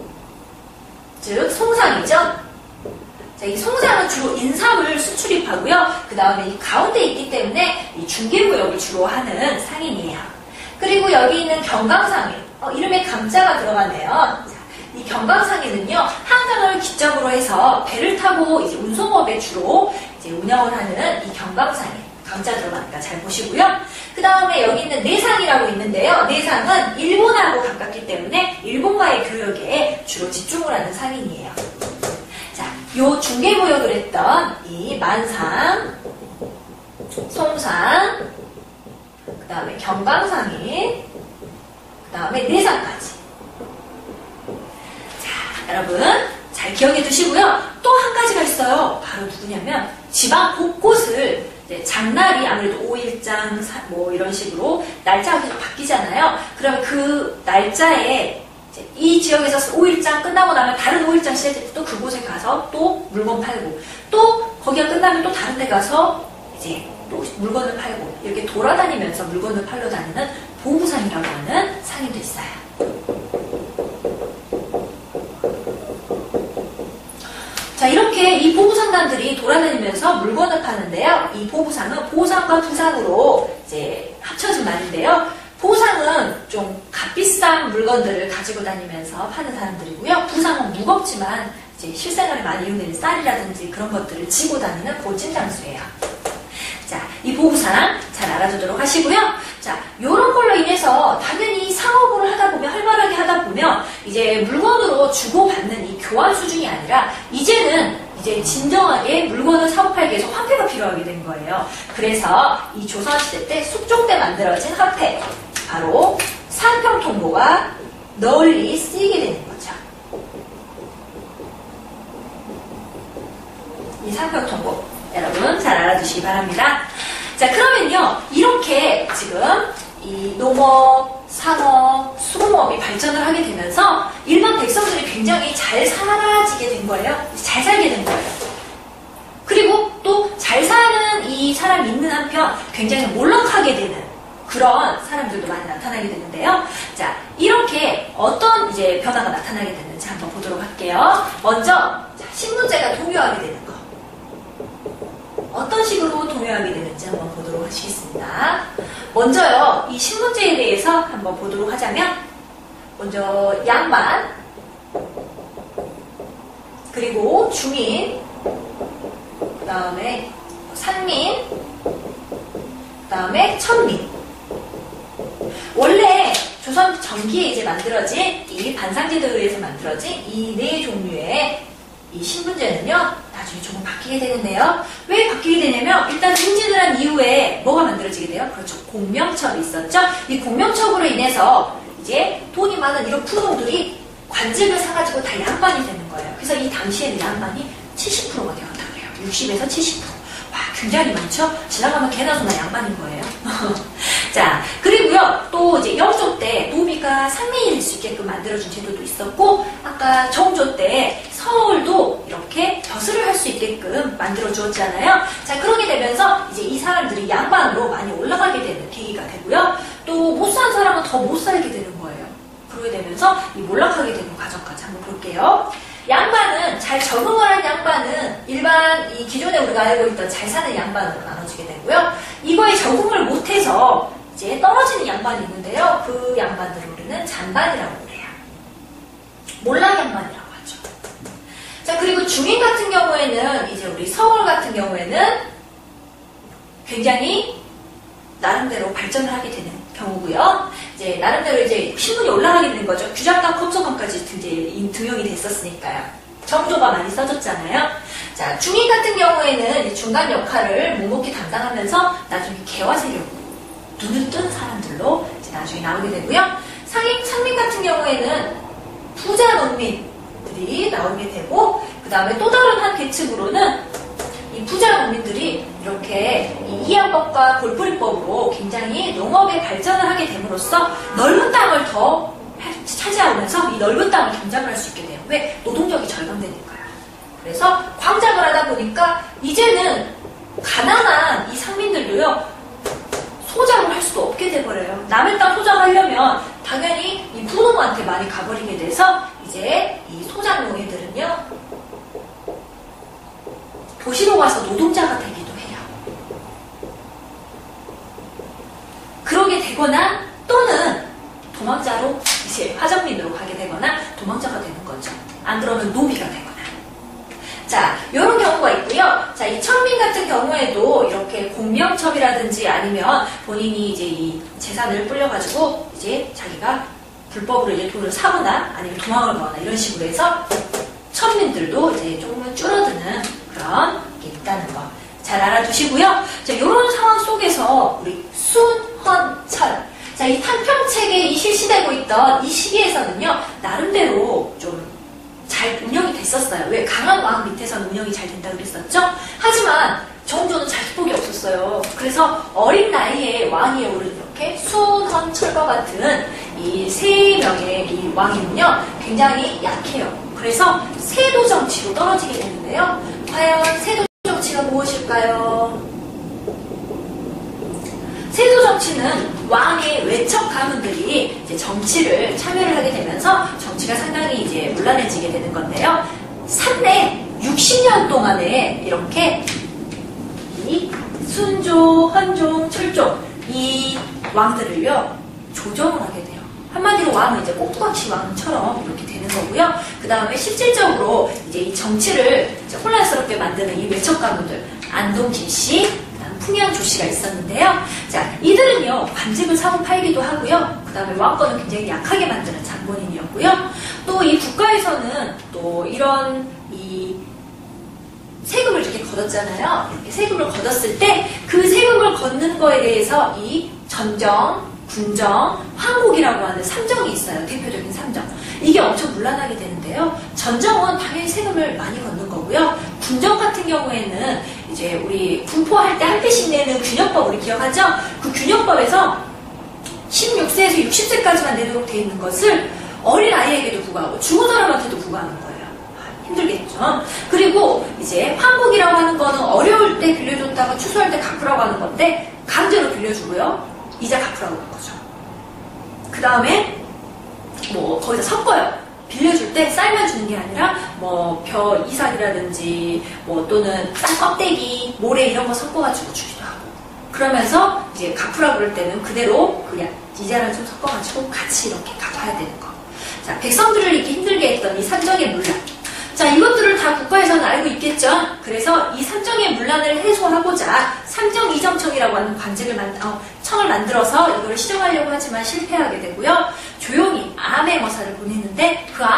즉 송상이죠. 자, 이 송상은 주로 인삼을 수출입하고요. 그 다음에 이 가운데 있기 때문에 이 중개무역을 주로 하는 상인이에요. 그리고 여기 있는 경강상인, 이름에 감자가 들어가네요. 자, 이 경강상인은요, 한강을 기점으로 해서 배를 타고 이제 운송업에 주로 이제 운영을 하는 이 경강상인, 감자 들어가니까 잘 보시고요. 그 다음에 여기 있는 내상이라고 있는데요. 내상은 일본하고 가깝기 때문에 일본과의 교역에 주로 집중을 하는 상인이에요. 자, 요 중개무역을 했던 이 만상, 송상, 그 다음에 경강상인, 그 다음에 내상까지. 자, 여러분 잘 기억해 두시고요. 또 한 가지가 있어요. 바로 누구냐면 지방 곳곳을 장날이 아무래도 5일장 뭐 이런 식으로 날짜가 계속 바뀌잖아요. 그러면 그 날짜에 이 지역에서 5일장 끝나고 나면 다른 5일장 시작될 때 또 그곳에 가서 또 물건 팔고, 또 거기가 끝나면 또 다른 데 가서 이제 또 물건을 팔고, 이렇게 돌아다니면서 물건을 팔러 다니는 보부상이라고 하는 상인도 있어요. 자, 이렇게 이 보부상단들이 돌아다니면서 물건을 파는데요. 이 보부상은 보상과 부상으로 이제 합쳐진 말인데요. 보상은 좀 값비싼 물건들을 가지고 다니면서 파는 사람들이고요. 부상은 무겁지만 이제 실생활에 많이 이용되는 쌀이라든지 그런 것들을 지고 다니는 보진장수예요. 자, 이 보부상 잘 알아두도록 하시고요. 자, 요런 걸로 인해서 당연히 상업을 하다 보면, 활발하게 하다 보면 이제 물건으로 주고받는 이 교환 수준이 아니라 이제는 이제 진정하게 물건을 사고 팔기 위해서 화폐가 필요하게 된 거예요. 그래서 이 조선시대 때 숙종 때 만들어진 화폐, 바로 상평통보가 널리 쓰이게 되는 거죠. 이 상평통보, 여러분 잘 알아두시기 바랍니다. 자, 그러면요, 이렇게 지금 이 농업, 상업, 수공업이 발전을 하게 되면서 일반 백성들이 굉장히 잘 살아지게 된 거예요. 잘 살게 된 거예요. 그리고 또 잘 사는 이 사람이 있는 한편 굉장히 몰락하게 되는 그런 사람들도 많이 나타나게 되는데요. 자, 이렇게 어떤 이제 변화가 나타나게 됐는지 한번 보도록 할게요. 먼저, 자, 신문제가 동요하게 되는 거. 어떤 식으로 동요하게 되는지 한번 보도록 하시겠습니다. 먼저요, 이 신문제에 대해서 한번 보도록 하자면, 먼저 양반, 그리고 중인, 그 다음에 산민, 그 다음에 천민. 원래 조선 전기에 이제 만들어진 이 반상제도에 의해서 만들어진 이 네 종류의 이 신분제는요, 나중에 조금 바뀌게 되는데요. 왜 바뀌게 되냐면, 일단 승진을 한 이후에 뭐가 만들어지게 돼요? 그렇죠. 공명첩이 있었죠? 이 공명첩으로 인해서 이제 돈이 많은 이런 푸동들이 관직을 사가지고 다 양반이 되는 거예요. 그래서 이 당시에는 양반이 70%가 되었다 그래요. 60에서 70%. 와, 굉장히 많죠? 지나가면 개나 소나 양반인 거예요. 자, 그리고요, 또 이제 영조 때 노비가 상민이 될 수 있게끔 만들어준 제도도 있었고, 아까 정조 때 서울도 이렇게 벼슬을 할 수 있게끔 만들어 주었잖아요. 자, 그렇게 되면서 이제 이 사람들이 양반으로 많이 올라가게 되는 계기가 되고요. 또 못 산 사람은 더 못 살게 되는 거예요. 그렇게 되면서 이 몰락하게 되는 과정까지 한번 볼게요. 양반은 잘 적응을 한 양반은 일반 이 기존에 우리가 알고 있던 잘 사는 양반으로 나눠지게 되고요. 이거에 적응을 못해서 이제 떨어지는 양반이 있는데요. 그 양반들을 우리는 잔반이라고 그래요. 몰락 양반이라고 하죠. 자, 그리고 중인 같은 경우에는 이제 우리 서울 같은 경우에는 굉장히 나름대로 발전을 하게 되는 경우고요. 이제 나름대로 이제 신분이 올라가게 되는 거죠. 규장감, 검소감까지 이제 등용이 됐었으니까요. 정조가 많이 써졌잖아요. 자, 중인 같은 경우에는 중간 역할을 묵묵히 담당하면서 나중에 개화 세력, 눈을 뜬 사람들로 이제 나중에 나오게 되고요. 상민 같은 경우에는 부자 농민들이 나오게 되고, 그 다음에 또 다른 한 계층으로는 이 부자 농민들이 이렇게 이 이양법과 골프리법으로 굉장히 농업에 발전을 하게 됨으로써 넓은 땅을 더 차지하면서 이 넓은 땅을 경작을 할 수 있게 돼요. 왜? 노동력이 절감되니까요. 그래서 광작을 하다 보니까 이제는 가난한 이 상민들도요, 소작을 할 수도 없게 돼버려요. 남의 땅 소작하려면 당연히 이 부농한테 많이 가버리게 돼서 이제 이 소작 농민들은요, 도시로 와서 노동자가 되기도 해요. 그러게 되거나 또는 도망자로 이제 화정민으로 가게 되거나 도망자가 되는 거죠. 안 그러면 노비가 되거나. 자, 이런 경우가 있고요. 자, 이 천민 같은 경우에도 이렇게 공명첩이라든지 아니면 본인이 이제 이 재산을 불려가지고 이제 자기가 불법으로 이제 돈을 사거나 아니면 도망을 가거나 이런 식으로 해서 천민들도 이제 조금은 줄어드는 그런 게 있다는 거 잘 알아두시고요. 자, 이런 상황 속에서 우리 순헌철, 자, 이 탄평책에 실시되고 있던 이 시기에서는요, 나름대로 좀 잘 운영이 됐었어요. 왜? 강한 왕 밑에서는 운영이 잘 된다고 그랬었죠? 하지만 정조는 자기복이 없었어요. 그래서 어린 나이에 왕위에 오른 이렇게 순헌철과 같은 이 세 명의 이 왕이는요, 굉장히 약해요. 그래서 세도 정치로 떨어지게 되는데요. 과연 세도 정치가 무엇일까요? 세도 정치는 왕의 외척 가문들이 이제 정치를 참여를 하게 되면서 정치가 상당히 이제 문란해지게 되는 건데요. 60년 동안에 이렇게 이 순조, 헌종, 철종 이 왕들을요, 조정을 하게 돼요. 한마디로 왕은 이제 꼭두각시 왕처럼 이렇게 되는 거고요. 그 다음에 실질적으로 이제 이 정치를 이제 혼란스럽게 만드는 이 외척 가문들, 안동 김씨, 풍양 조씨가 있었는데요. 자, 이들은요, 관직을 사고 팔기도 하고요. 그 다음에 왕권을 굉장히 약하게 만드는 장본인이었고요. 또 이 국가에서는 또 이런 이 세금을 이렇게 걷었잖아요. 이렇게 세금을 걷었을 때 그 세금을 걷는 거에 대해서 이 전정, 군정, 황곡이라고 하는 3정이 있어요. 대표적인 3정. 이게 엄청 문란하게 되는데요. 전정은 당연히 세금을 많이 걷는 거고요. 군정 같은 경우에는 이제 우리 군포할 때 한 패씩 내는 균형법 우리 기억하죠? 그 균형법에서 16세에서 60세까지만 내도록 되어 있는 것을 어린 아이에게도 부과하고 죽은 사람한테도 부과하는 거예요. 힘들겠죠? 그리고 이제 황곡이라고 하는 거는 어려울 때 빌려줬다가 추수할 때 갚으라고 하는 건데 강제로 빌려주고요. 이자 갚으라고 하는 거죠. 그 다음에 뭐 거기다 섞어요. 빌려줄 때 쌀만 주는 게 아니라 뭐 벼 이삭이라든지 뭐 또는 쌀 껍데기, 모래 이런 거 섞어가지고 주기도 하고. 그러면서 이제 갚으라고 그럴 때는 그대로 그냥 이자를 좀 섞어가지고 같이 이렇게 갚아야 되는 거. 자, 백성들을 이렇게 힘들게 했던 이 산정의 문란. 자, 이것들을 다 국가에서는 알고 있겠죠? 그래서 이 산정의 문란을 해소하고자 삼정이정청이라고 하는 청을 만들어서 이걸 시정하려고 하지만 실패하게 되고요. 조용히 암행어사를 보냈는데 그 암행어사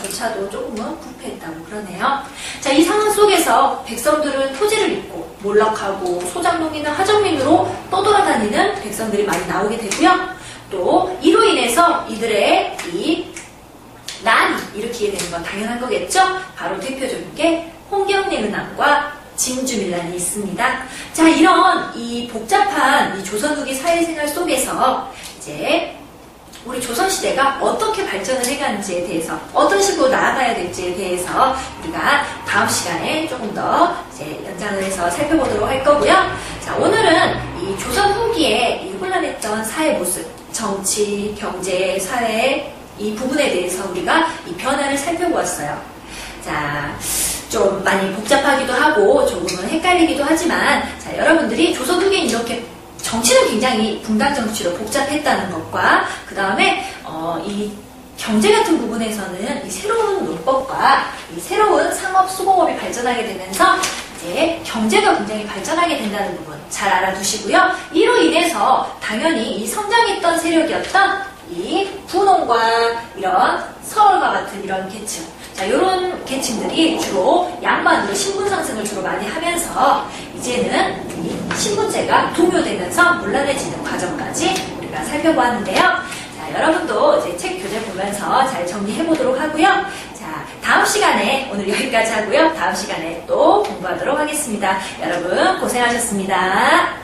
생활조차도 조금은 부패했다고 그러네요. 자, 이 상황 속에서 백성들은 토지를 잃고 몰락하고 소장농이나 하정민으로 떠돌아다니는 백성들이 많이 나오게 되고요. 또 이로 인해서 이들의 이 난이 일으키게 되는 건 당연한 거겠죠? 바로 대표적인 게 홍경래은항과 진주밀란이 있습니다. 자, 이런 이 복잡한 이 조선 후기 사회생활 속에서 이제 우리 조선시대가 어떻게 발전을 해가는지에 대해서, 어떤 식으로 나아가야 될지에 대해서 우리가 다음 시간에 조금 더 이제 연장을 해서 살펴보도록 할 거고요. 자, 오늘은 이 조선 후기에 이 혼란했던 사회 모습, 정치, 경제, 사회 이 부분에 대해서 우리가 이 변화를 살펴보았어요. 자, 좀 많이 복잡하기도 하고 조금은 헷갈리기도 하지만, 자, 여러분들이 조선 후기는 이렇게 정치는 굉장히 분단 정치로 복잡했다는 것과 그 다음에 이 경제 같은 부분에서는 이 새로운 논법과 이 새로운 상업 수공업이 발전하게 되면서 이제 경제가 굉장히 발전하게 된다는 부분 잘 알아두시고요. 이로 인해서 당연히 이 성장했던 세력이었던 이 분홍과 이런 서울과 같은 이런 계층, 자, 이런 계층들이 주로 양반으로 신분 상승을 주로 많이 하면서 이제는 이 신분제가 동요되면서 문란해지는 과정까지 우리가 살펴보았는데요. 자, 여러분도 이제 책 교재 보면서 잘 정리해 보도록 하고요. 자, 다음 시간에 오늘 여기까지 하고요. 다음 시간에 또 공부하도록 하겠습니다. 여러분 고생하셨습니다.